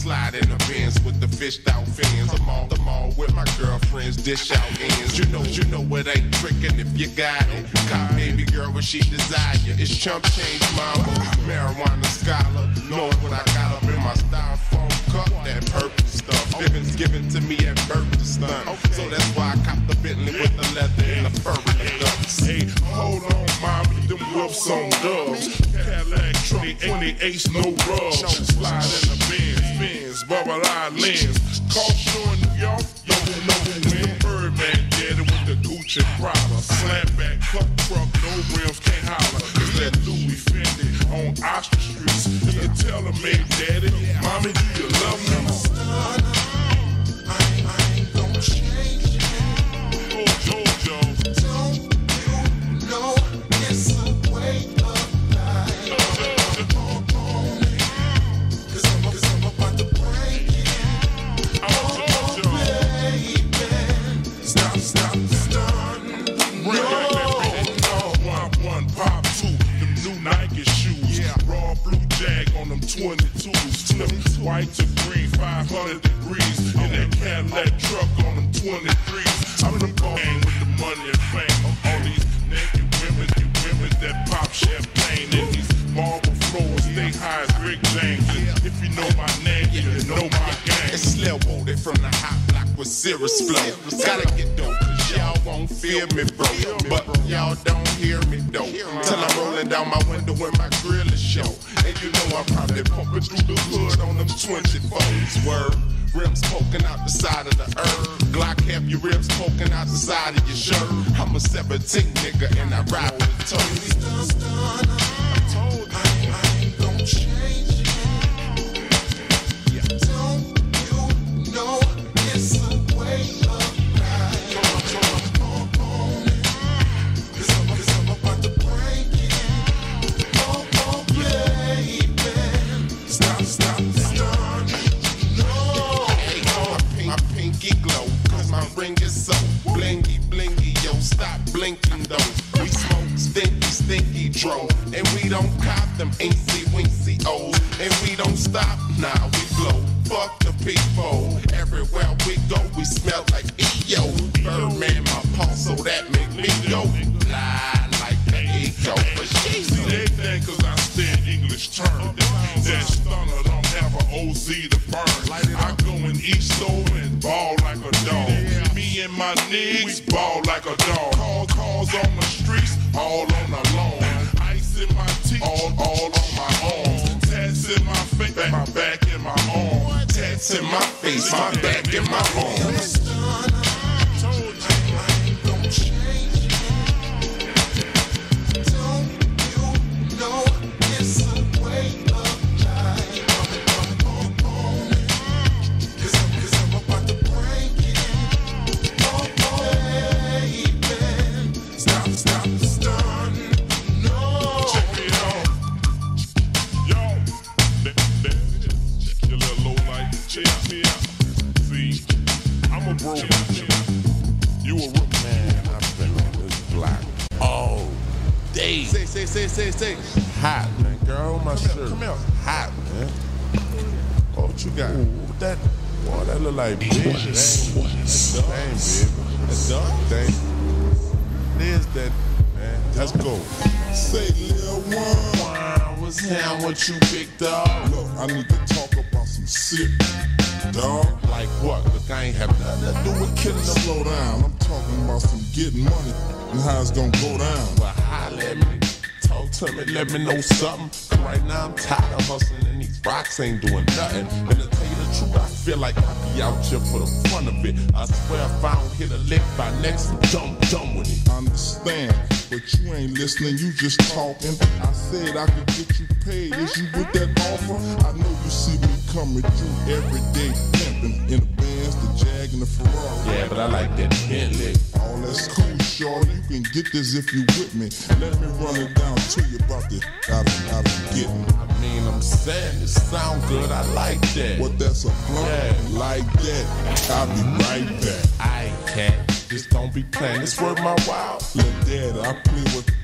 A: slide in the Benz with the fished out fins. I'm on the mall with my girlfriends, dish out ends. You know it ain't tricking if you got it. Cop baby girl what she desire. It's chump change mama, marijuana scholar. Know what I got up in my styrofoam cup, that purple stuff. Given to me at birth to stunt. So that's why I cop the Bentley with the leather and the fur and the guts.
D: Hey, hold on, mommy, them whips on dubs. Cadillac truck, 28 no rubs. Slide in the Benz, bubble eye lens. Car show in New York, yo, it's the Birdman daddy with the Gucci Prada. Slam back, cup truck, no rims, can't holler. It's that Louis Fendi on Oxford Street. You can tell them, man, daddy, mommy, do you love me?
F: I ain't gonna change.
D: Jojo.
F: Don't you know it's a way of life? Cause I'm about to break it. Baby, stop stunning.
D: One pop two, them new Nike shoes. Raw blue jag on them 22s. Flip white to green, 500 degrees. In that Cadillac truck on them 23s. I'm the gang with the money and fame. All these naked women, that pop champagne. And these marble floors, stay high as Rick James. And if you know my name, you know my gang.
A: It's Lil Woody from the hot block with serious flow. Gotta get dope, cause y'all won't feel me, bro. But y'all don't hear me, though. Till I'm rolling down my window when my grill is show. And you know I'm probably pumping through the hood on them 24s. Word. Rims poking out the side of the earth. Glock have your ribs poking out the side of your shirt. I'm a 17 nigga and I ride with toes.
F: I ain't gonna change. Don't you know it's a way of life? Cause I'm about to break it. Oh, baby, stop stunning.
A: My pinky glow, cause my ring is so blingy, yo, stop blinking though. We smoke stinky dro, and we don't cop them wincy O's, and we don't stop, nah, we blow. Fuck the people, everywhere we go, we smell like EO. Birdman, my pulse, so that make me go fly like the eco. But
D: See, they think cause I stand English term. That stunner don't have an OZ to burn. I go in each store and ball like a dog. Me and my niggas ball like a dog. Cars on the streets, all on the lawn. Ice in my teeth, all on my arms. Tats in my face, my back and my arm.
A: tats in my face, my back and my arms.
D: Say. Hot, man. Girl, my shirt. Come here. Hot, man. Oh, what you got? Ooh, that look like big. That ain't big. That's done. There's that, man. Let's go.
B: Say, Lil One,
D: what's down with you, big dog?
B: Look, I need to talk about some shit, dog.
D: Like what? Look, I ain't have nothing to do with killing them.
B: Slow down. I'm talking about some getting money and how it's gonna go down.
D: Well, holla at me. Talk to me, let me know something. Cause right now I'm tired of hustling and these rocks ain't doing nothing. And to tell you the truth, I feel like I be out here for the fun of it. I swear if I don't hit a lick by next, I'm done with it.
B: I understand, but you ain't listening, you just talking. I said I could get you paid. Is you with that offer? I know you see me coming through every day pimping in the Benz, the Jag, and the Ferrari.
D: Yeah, but I like that Bentley.
B: All that's cool, shorty. You can get this if you with me. Let me run it down to you about the out of getting.
D: I mean, I'm saying it sound good. I like that.
B: What, that's a blunt?
D: Yeah.
B: Like that. I'll be right back.
D: I can't. Just don't be playing. It's worth my while.
B: Look, Dad, I play with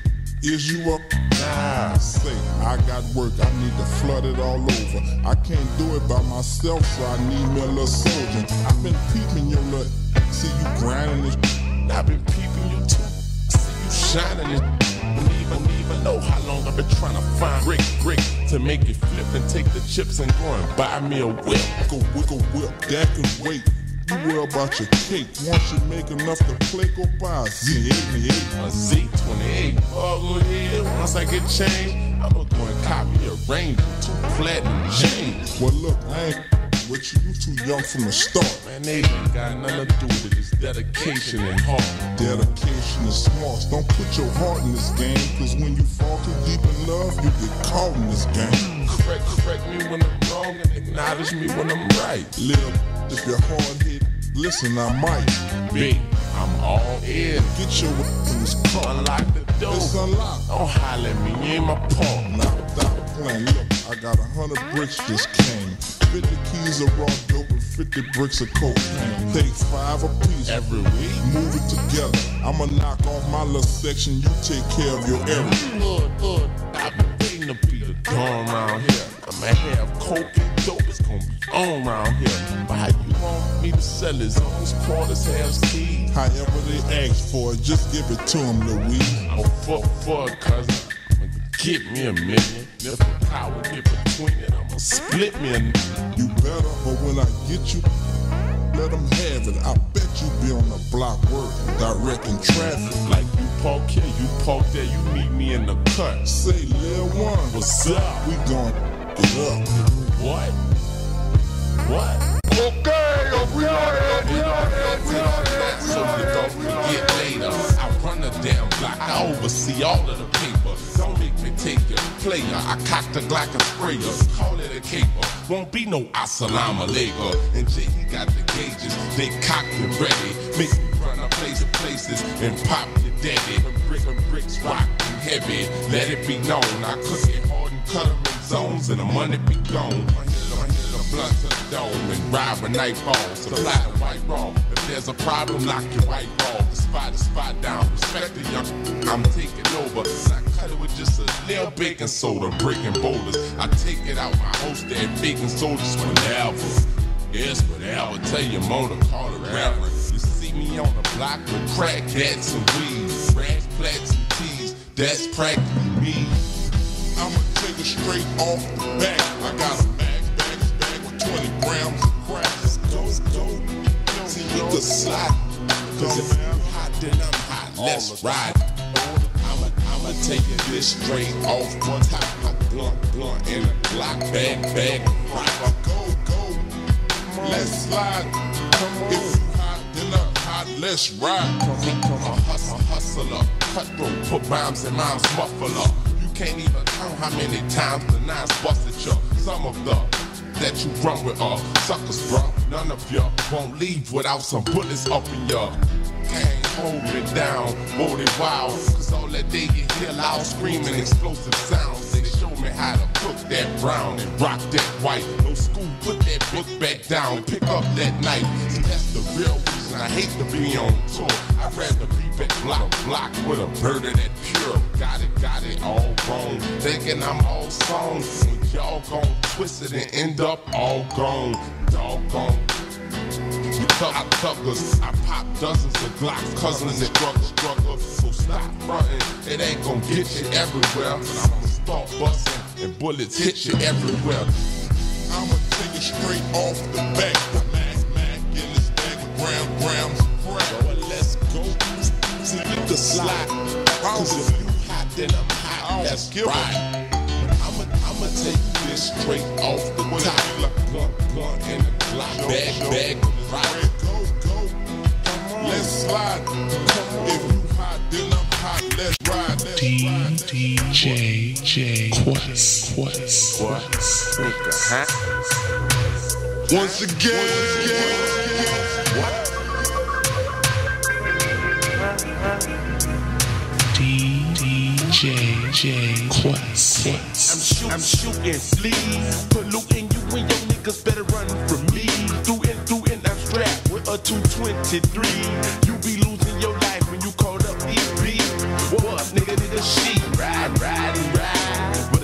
D: Is you up? Nah, say, I got work, I need to flood it all over. I can't do it by myself, so I need me a little soldier. I've been peeping your little, see you grinding this.
A: I've been peeping you too, see you shining this. Don't even know how long I've been trying to find brick to make it flip and take the chips and go and buy me a whip.
D: Wiggle whip, that can wait. You worry about your cake. Once you make enough to play, go buy a Z88.
A: A Z28. Oh, yeah. Once I get changed, I'ma go and cop me a Ranger, 2 platinum chains.
D: Well, look, I ain't with you. You too young from the start.
A: Man, they ain't got nothing to do with it. It's dedication and heart.
D: Dedication is smart. Don't put your heart in this game, cause when you fall too deep in love, you get caught in this game.
A: Correct me when I'm wrong and acknowledge me when I'm right.
D: Live, if you're hard hit, listen, I might.
A: B, I'm all in.
D: Get your in this car.
A: Unlock the door.
D: It's unlocked.
A: Don't holler at me, you ain't my paw.
D: Now, stop playing. Look, I got 100 bricks just came. 50 keys of raw dope and 50 bricks of cocaine. Take 5 apiece
A: Every week.
D: Move it together. I'ma knock off my little section. You take care of your area.
A: Look, I've been waiting to be the dawn around here. I'ma have coke and dope. It's gonna be on around here. But how you want me to sell his own quarters, have seeds?
D: However they ask for it, just give it to them, Louise.
A: I'm for it, cousin. Get me $1 million. If the power get between it, I'ma split me a
D: You better, but when I get you, let them have it. I bet you be on the block working, directing traffic.
A: like you park here, you park there, you meet me in the cut.
D: Say, Lil One,
A: What's up?
D: we gon' get up.
A: What?
D: Okay, we on
A: So you don't forget later. I run the damn block, I oversee all of the paper. Don't make me take your player. I cock the Glock and sprayer. Call it a caper. Won't be no assalamu alaikum. And Jay, he got the gauges. They cock and ready. Make me run up places and pop your daddy. Bricks rock and heavy. Let it be known. I cook it hard and cut them in zones. And the money be gone. Blunt to the dome and ride with nightfall. Supply the white raw. If there's a problem, knock your white raw. The spot down. Respect the young. I'm taking over. I cut it with just a little baking soda, breaking boulders. I take it out my holster and baking sodas whenever. Yes, whatever. Tell your motor, call it rapper. You see me on the block with crack, gats, and weeds. Rags, plats, and tees. That's practically me.
D: I'ma take it straight off the back. I got a bag with 20 grams of crack. Let's go. See, we could slide. Cause if I'm hot, then I'm hot. Let's ride.
A: I'ma take it this straight off one top. My blunt in a block bag.
D: Go. Let's slide. If you hot, then I'm hot. Let's ride.
A: I'm a hustler, cutthroat, put rhymes in mom's muffler. You can't even count how many times the nines busted you. Some of the that you run with suckers, bro. None of ya won't leave without some bullets up in ya. Can't hold me down, whoa they wild. Cause all that day you hear loud screaming, explosive sounds. They show me how to cook that brown and rock that white. No school, put that book back down and pick up that knife. See, that's the real reason I hate to be on tour. I'd rather be back block with a bird of that pure. Got it all wrong. Thinking I'm all songs. When y'all gon' twist it and end up all gone. Doggone. I thuggers, I pop dozens of Glocks, cousins and struggles. So stop frontin', it ain't gon' get you everywhere. But I'ma start bustin' and bullets hit you everywhere.
D: I'ma take it straight off the back. Mac in this bag with grams of crack.
A: So let's go. See, we could slide. Cause if you hot, then I'm hot. Let's ride. I'ma take this straight off the top. Blunt in the Glock bag. Right.
D: Go. Let's slide. If you hot, then I'm hot. Let's ride.
B: DJ Quest.
D: Once again.
B: DJ Quest.
A: I'm shooting fleas, polluting you and your niggas better run from me. Through and I'm strapped with a 223. You be losing your life when you called up EB. What, nigga, nigga, she.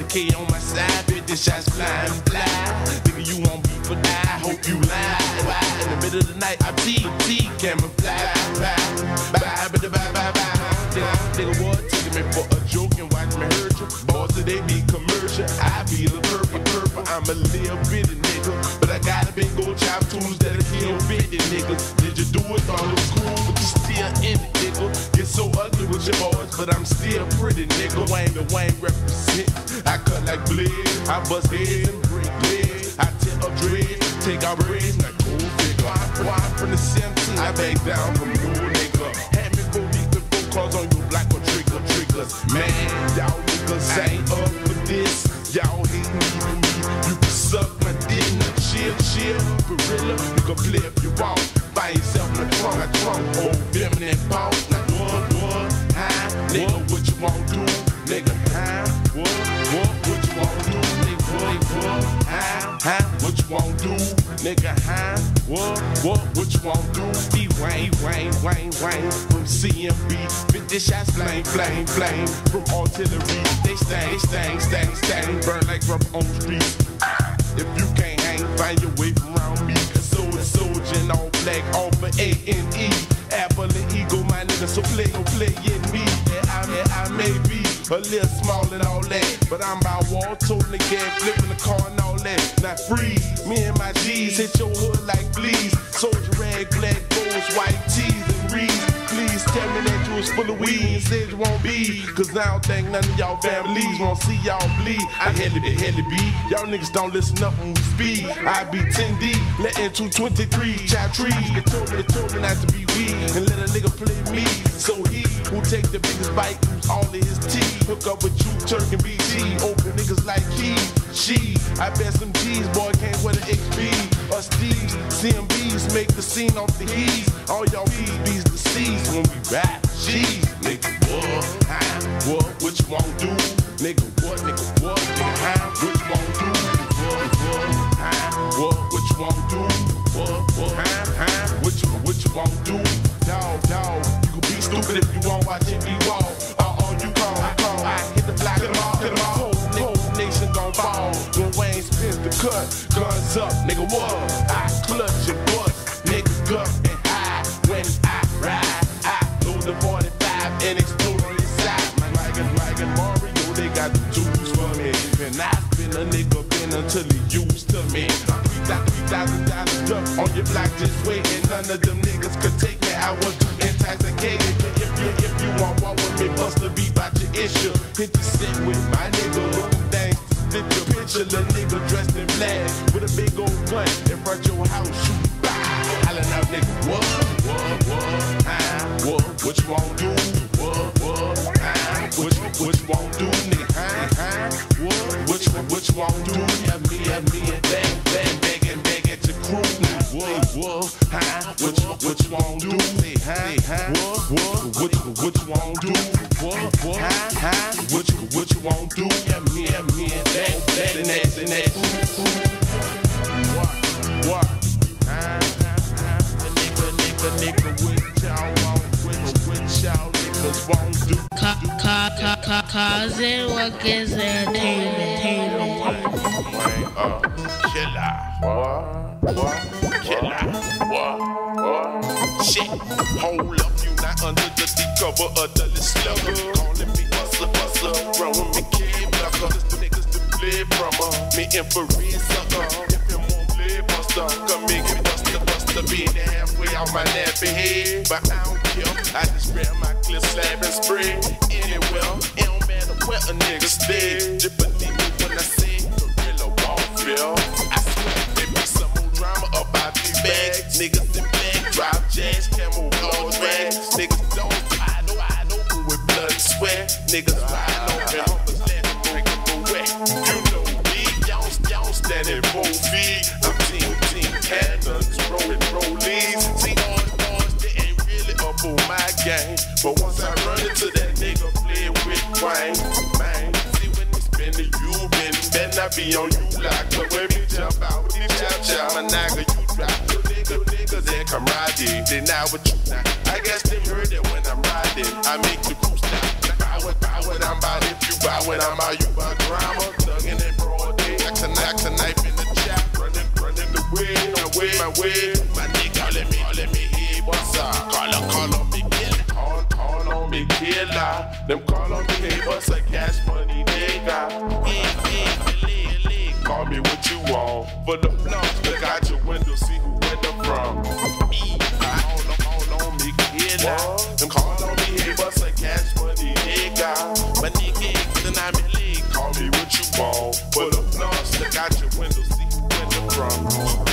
E: AK on my side, 50 shots flying fly. Nigga, you won't be for die, hope you lie. In the middle of the night, I T camouflage. Nigga, what? Taking me for a joke and watch me hurt you. Boys, they be commercial, I be the purple. I'm a little bitty nigga, but I got a big old chop tools that'll kill 50 niggas. Did you do it? Thought it was cool, but you still in it, nigga. Get so ugly with your boys, but I'm still pretty, nigga. Wayne the Wayne represent. I cut like blade, I bust heads and break legs. I tip up dread, take out braids like cool figure. I'm from the 17, I back down from you, nigga. Had me 4 weeks before cars on you black or triggers. Man, y'all niggas ain't up for this. Y'all hate me for me. You can suck my dick, chill, gorilla. You can play if you want. By yourself in the trunk, old feminine boss. Now what, nigga, what you won't do? Nigga, what you won't do? Nigga, what you won't do? Nigga, what you won't do? Be Wayne, from CMB. 50 shots, flame. From artillery, they stain, burn like rubber on the streets. If you can't hang, find your way from around me. Soldier in all black, all for A&E. Apple and Eagle, my nigga, so play in me. Yeah, I may be a little small and all that, but I'm by wall, toting the gas, flipping the car and all that. Now freeze, me and my G's hit your hood like fleas. Soldier rag, black bows, white tees and reeds. Please tell me that you was full of weed and said you won't be. Cause I don't think none of y'all families won't see y'all bleed. I hell it be. Y'all niggas don't listen up when we speed. I be 10 deep, letting 223 chop trees. They told me not to be weak and let a nigga play me. So he who take the biggest bite, lose all of his teeth. Hook up with you, Turk and BG. Open niggas like she. I bet some G's, boy, can't wear the XB. Us D's, CMBs make the scene off the he's. All y'all PBs the C's when we rap. G's, nigga, what you won't do? Nigga, what, nigga, what you won't do? What you won't do? What you won't do? Dog, you can be stupid if you won't watch it be wall. You call, I hit the block, hit them all. Whole nation gon' fall when Wayne spins the cut. Guns up, nigga, what? I clutch your butt, nigga, gut and high. When I ride, I load the 45 and explode on your side. Like Mario, they got the tools for me. And I spin a nigga been until he used to me. $3,000 stuff on your block just waiting. None of them niggas could take me. I was too intoxicated. If you want walk with me, bust the beat about your issue. 50 Cent with my nigga, little things to flip your picture. Little nigga dressed in black with a big old gun in front of your house. Shoot, hollering out, nigga, what you won't do? What you won't do, nigga? What you won't do? Yeah, me and begging at your crew. What you won't do? What you won't do? What you won't do? Yeah, me and that. What? Nigga, what y'all want? What y'all niggas won't do?
C: Cause it work is entertainment.
E: Killer. Shit. Hold up, you not under the cover of the slugger. Calling me hustler. Throwing me kid blocker. Just the niggas to play from me infrared sucker. If you want play buster, come make me buster. Being halfway out my nappy head. But I don't care. I just grab my clip, slab and spray. Anywhere, it don't matter where a nigga stay. Just believe me when I say gorilla warfare. I swear there be some more drama about these bags. Niggas in black, drop jazz, camouflage rags. Niggas don't I know with blood and sweat. Niggas ride open, homeless, let them break them away. You know me, y'all standing 4 feet. I'm team cannons, rollies. See, boys, they ain't really up on my game. But once I run into that nigga, play with Wayne, man. See, when they spin the U-bin, better not be on you like. But when we jump out with these chow, my nigga, you drop. Niggas that camaraderie. Then now what you now? I guess they heard that when I'm riding, I make the crew stop.
A: what I'm about. If you buy what I'm about, you buy drama. Thuggin' in broad day. Axe a knife in the chap. Running the way, my way. My nigga calling me here, what's up? Call on me killer. Call on me killer. Them call on me here, what's a cash money nigga? Call me what you want. For the blunts, look out your window, see who went them from. Call on me killer. Them call on me here, what's a cash money nigga? My nigga, then call me what you want. For the blunts, look out your window, see who went them from.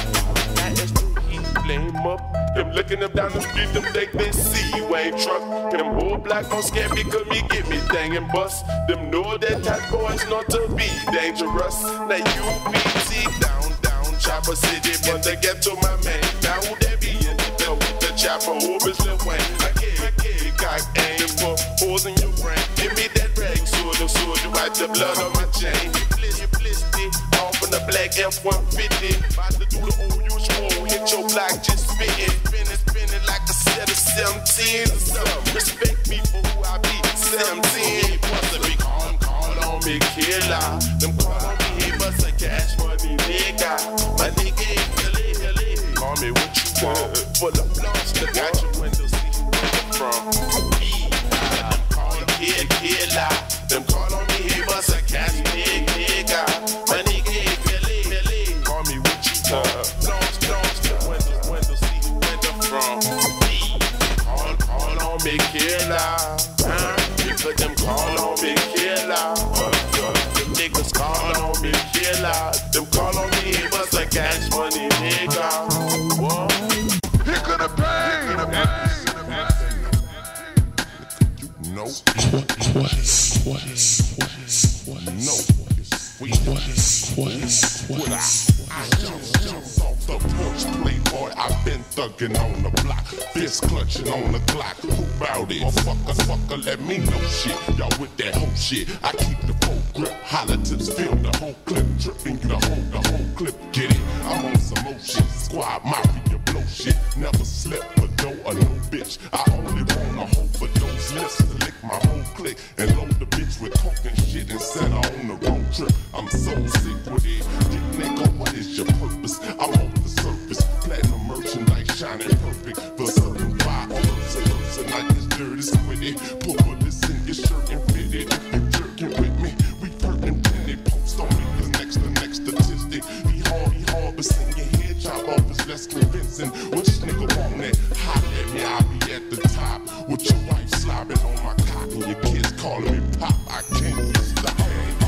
A: Flame up, them looking them down the street, them think they see you ain't truck. Them whole black gon' scare me, cause me get me thing and bust. Them know that type boys not to be dangerous. Now UPT down, Chopper City, but they get to my man. Now who they be in the chopper, who is Lil Wayne? I can't cock aim for holes in your brain. Give me that rag, sword, you wipe the blood on my chain. You blister, off in the black F-150. About to do the old usual, hit your block, just spinning like a set of 17 or something. Respect me for who I be, 17. What's a big call on me killer. Them call on me here, bust a cash money nigga. My nigga, call me what you want. For the blunts, look out your window, see who where from. Them call killer. Them call on me here, bust a cash nigga. My nigga, call me what you want. Windows, see who where from. Call on me killer. Because them call on me killer. Them niggas call on me killer. Them call on me, bust a cash money nigga. What? Here could the pain. No. I jump off the porch, playboy. I've been thugging on the block, fist clutching on the Glock. Who bout it? Fucker, let me know shit. Y'all with that whole shit. I keep the full grip, holla tips, feel the whole clip, tripping the whole clip. Get it? I'm on some more shit. Squad mafia blow shit. Never slip a dough or no bitch. I only wanna hope for those lips to lick my whole click and load the bitch with coke and shit and send her on the road trip. I'm so sick with it. Nigga, what is your purpose? I'm on the surface, platinum merchandise shining perfect for certain fireworks and like this dirt is quitty. Put this in your shirt and fit it. You jerking with me, we hurting plenty. Post on me, cause next statistic. He hard, but sing your head chop off is less convincing. Which nigga want it? Holler at me, I'll be at the top. With your wife slobbing on my cock and your kids calling me pop. I can't be stopped.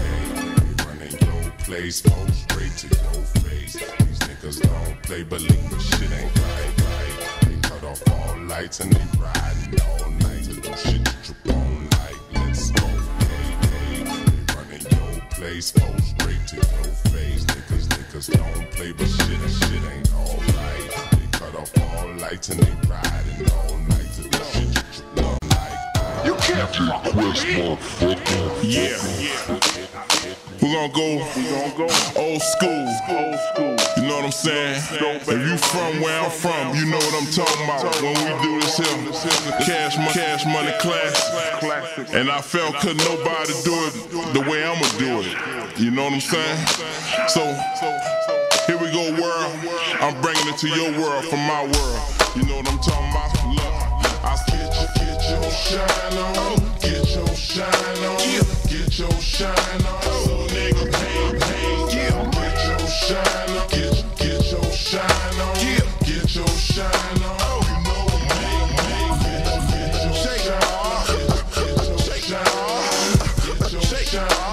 A: Hey, running your place, go straight to your face. These niggas don't play, believe me, shit ain't right. They cut off all lights and they riding all night to do shit that you won't like. Let's go, hey, they running your place, go straight to your face. Niggas don't play, but shit ain't alright. They cut off all lights and they riding all night to do shit that you won't like. You can't request, motherfucker. Yeah. We're gonna go old school. You know what I'm saying? If you from where I'm from, you know what I'm talking about. When we do this here, cash money class. And I felt couldn't nobody do it the way I'ma do it. You know what I'm saying? So here we go, world. I'm bringing it to your world from my world. You know what I'm talking about? Look, I get your shine on, get your shine on, get your shine on. So nigga, yeah, get your shine on, get your shine on, get your shine on. You know what get your shine on, get your shine on, get your shine on.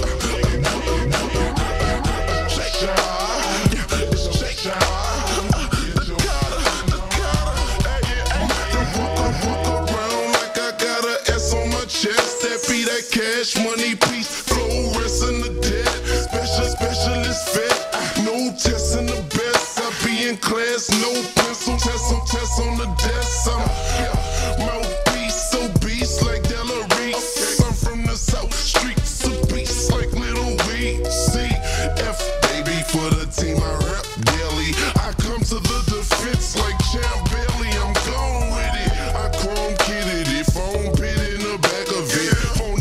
A: Cash money piece, flow rest in the dead. Specialist vet, no test in the best. I be in class, no pencil, test on the desk. I'm mouthpiece, so beast like Della Reese. I'm from the South Streets, a beast like Little Weed. CF baby for the team I rep daily. I come to the defense like Champ Bailey. I'm gone with it. I chrome kitted it, phone pit in the back of it.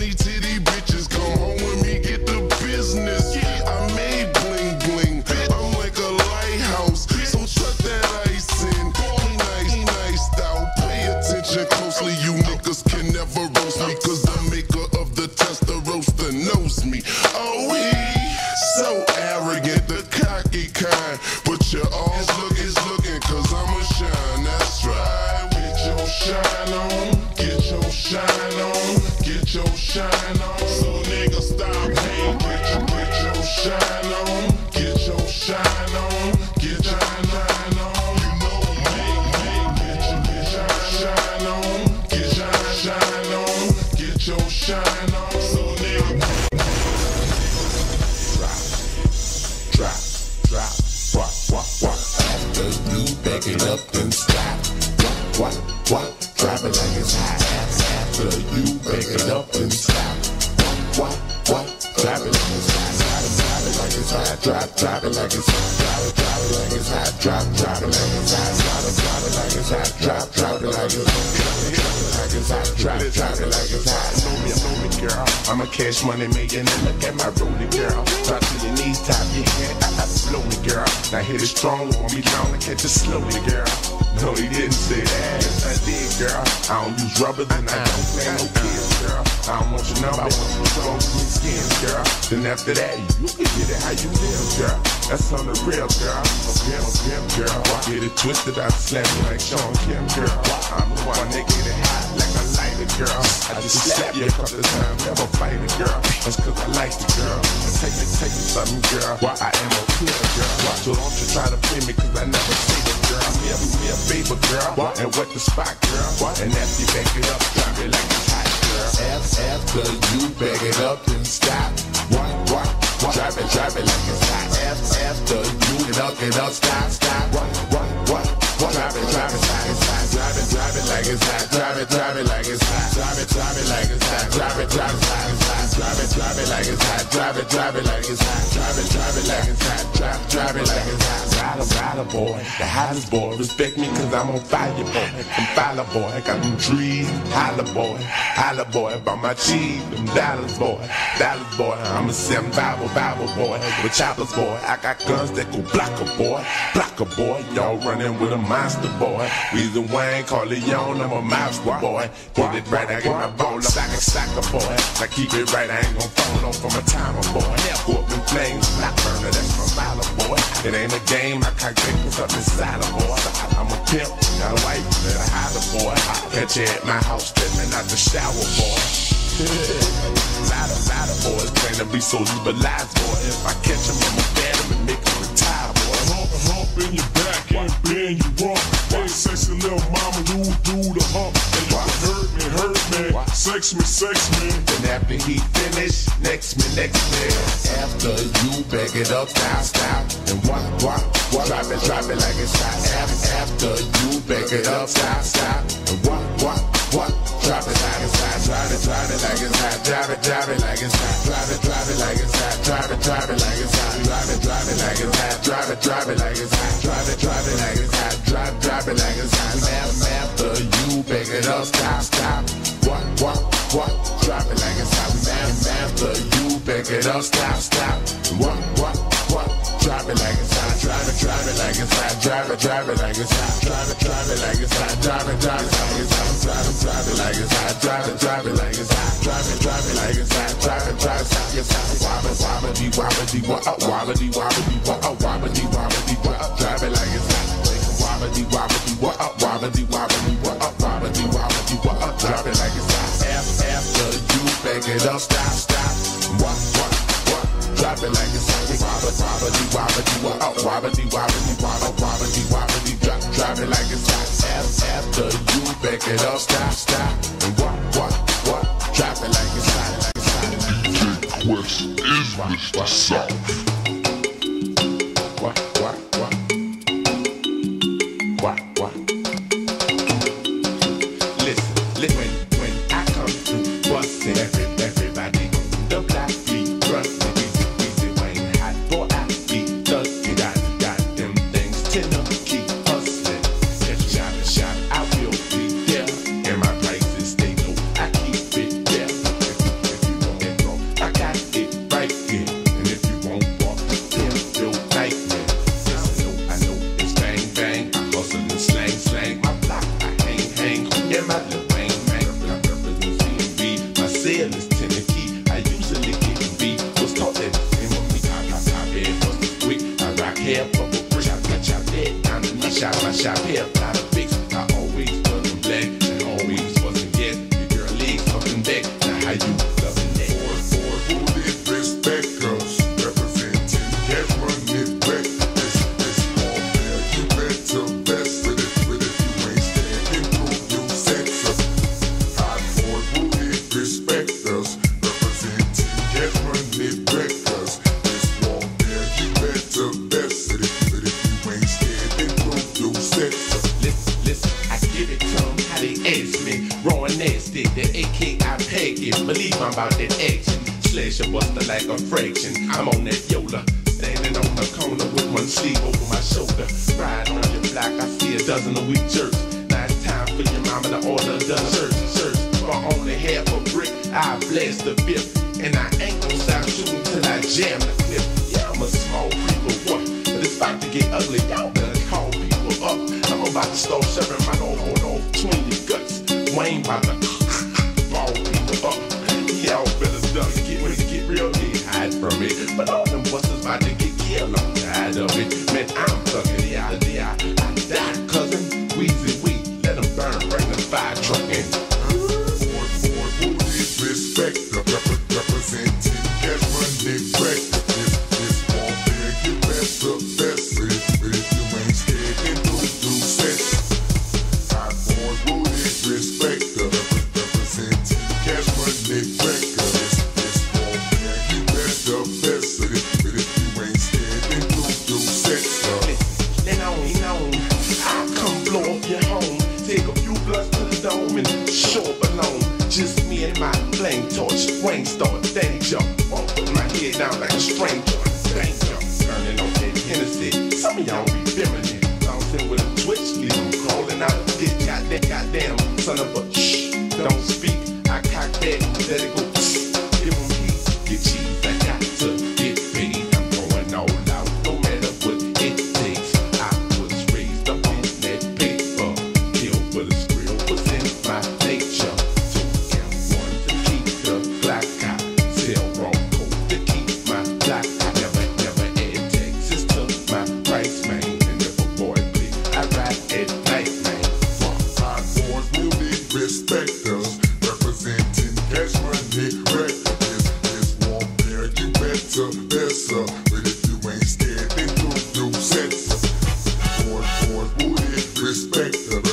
D: back it up and stop. What? Drop it like it's hot. After you back it up and stop. What? Drop it like it's hot. Drop it like it's hot. Drop it like it's hot. Drop it like it's hot. Drop it like it's hot. Drop it like it's hot. Drop it like it's hot. Drop it like it's hot. Know me, girl. I'm a cash money making and look at my rolling, girl. Drop to your knees, top your head. Slowly, girl. Now hit it strong, won't be down to catch it slowly, girl. No, he didn't say that. Yes, I did, girl. I don't use rubbers and I don't play no kids, girl. I don't want your number, I want you strong sweet skin, girl. Then after that, you can get it how you live, girl. That's on the real, girl. A pimp, girl. Get it twisted, I slam you like Sean Kim, girl. I'm the one that get it hot like a lighter, girl. I just slap you a couple of times, never fight it, girl. That's cause I like the girl. Take you something, girl. Why I am a killer, girl. So don't you try to play me cause I never say it, girl. Me a baby, girl. And wet the spot, girl. And after you back it up, drop it like it's hot, girl. After you back it up and stop. What? Drop it like it's hot. After you get up, stop. What? Drop it like it's hot. Drop it like it's hot. Drop it like it's hot. Drop it like it's hot. Drop it like it's hot. Drop it like it's hot. Drop it like it's hot. Drop it like it's hot. Drop it like it's hot. Rider boy, the hottest boy. Respect me cause I'm on fire, boy. I'm fire boy. I got them trees. Holla boy. About my cheese, them dollars boy. I'm a 7-5 Bible boy. With choppers boy. I got guns that go block a boy. Y'all running with a monster boy. Reason Wayne, Corleone, I'm a mobster boy. Get it right, I get my ball up like a soccer boy. Now keep it right, I ain't gon' fall off from a timer boy. Go up in flames, black burner, that's my miler boy. It ain't a game, I can't take what's up inside a boy. I'm a pimp, got a wife, and a holler boy. Catch you at my house, stepping out the shower boy. Lot of boys claim to be so liberalized, boy. If I catch him, I'ma ban him and make him retire, boy.
A: Hump in your back and bend you rump. Hey, sexy little mama, you do the hump. And you can hurt me. Sex me.
D: Then after he finish, next me. After you back it up, stop. And what? Drop it like it's hot. After you back it up, stop. And what? Drop it like it's hot. Drop it like it's hot. Drop it like it's hot. Drop it like it's hot. Drop it like it's hot. Drop it like it's hot. Drop it like it's hot. Drop it like it's hot. Drop it like it's hot. After you back it up, stop. What? Drop it like it's hot. After you back it up, stop. What? Drop it like it's hot. Drop it like it's hot. Drop it like it's hot. Drop it like it's hot. Drop it like it's hot. Drop it like it's hot. Drop it like it's hot. Drop it like it's hot. Drop it like it's hot. Wobbly. Drop it like it's hot. Wobbly. Drop it like it's hot. After you back it up, stop. What? Drop it like it's hot. Wobbly. Drop it like it's hot. After you back it up, stop. And what? Drop it like it's hot.
A: DJ Quest is Mr. South.
D: What? Listen, when I come through bustin', everybody the block be rustin'. Easy Wayne hot, boy I be thirsty. Got them things tender, keep hustlin'. If you got a shot, I will be there. And my prices stay low, I keep it there. If you want it wrong, I got it right here. And if you won't walk, then you'll like me. I know it's bang, I hustle and slang.
E: believe I'm about that action. Slash a buster like a fraction. I'm on that Yola, standing on the corner with one sleeve over my shoulder. Riding on your block, I see a dozen a week jerks. Now it's time for your mama to order a dozen shirts. For only half a brick, I blast the fifth. And I ain't gon' stop shooting till I jam the clip. Yeah, I'm a small people one, but it's about to get ugly. Y'all better call people up. I'm about to start shoving my off between your guts. Wayne about to ball people up. Y'all better duck, get real, get hide from it. But all them busters about to get killed on the side of it. Man, I'm thugging, yeah, I die, cousin. Weezy weed, let them burn, bring the fire truck in.
D: Respect the representing cash money record. This won't bear you best the best. But if you ain't scared, then do sets. Hot boys rooted, respect the representing cash money record. This won't bear you best the best. But if you ain't scared, then do sets.
E: Then on, I come blow up your home. Take a few blunts to the dome and show up alone. Just me and my flame torch, wing start, danger. Won't put my head down like a stranger. Danger, turning on that Hennessy. Some of y'all be feminine. Bouncing with a twitch, leave them crawling out. Get goddamn, son of a shh. Don't speak, I cock back, let it go. Give them heat, get cheese, I got to get paid. I'm going all out, no matter what it takes. I was raised up on that paper. Kill for the skrill was in my nature.
D: Respecters representing cash money record. This won't bear you better. But if you ain't scared, then do sets. Boys, wounded, respect the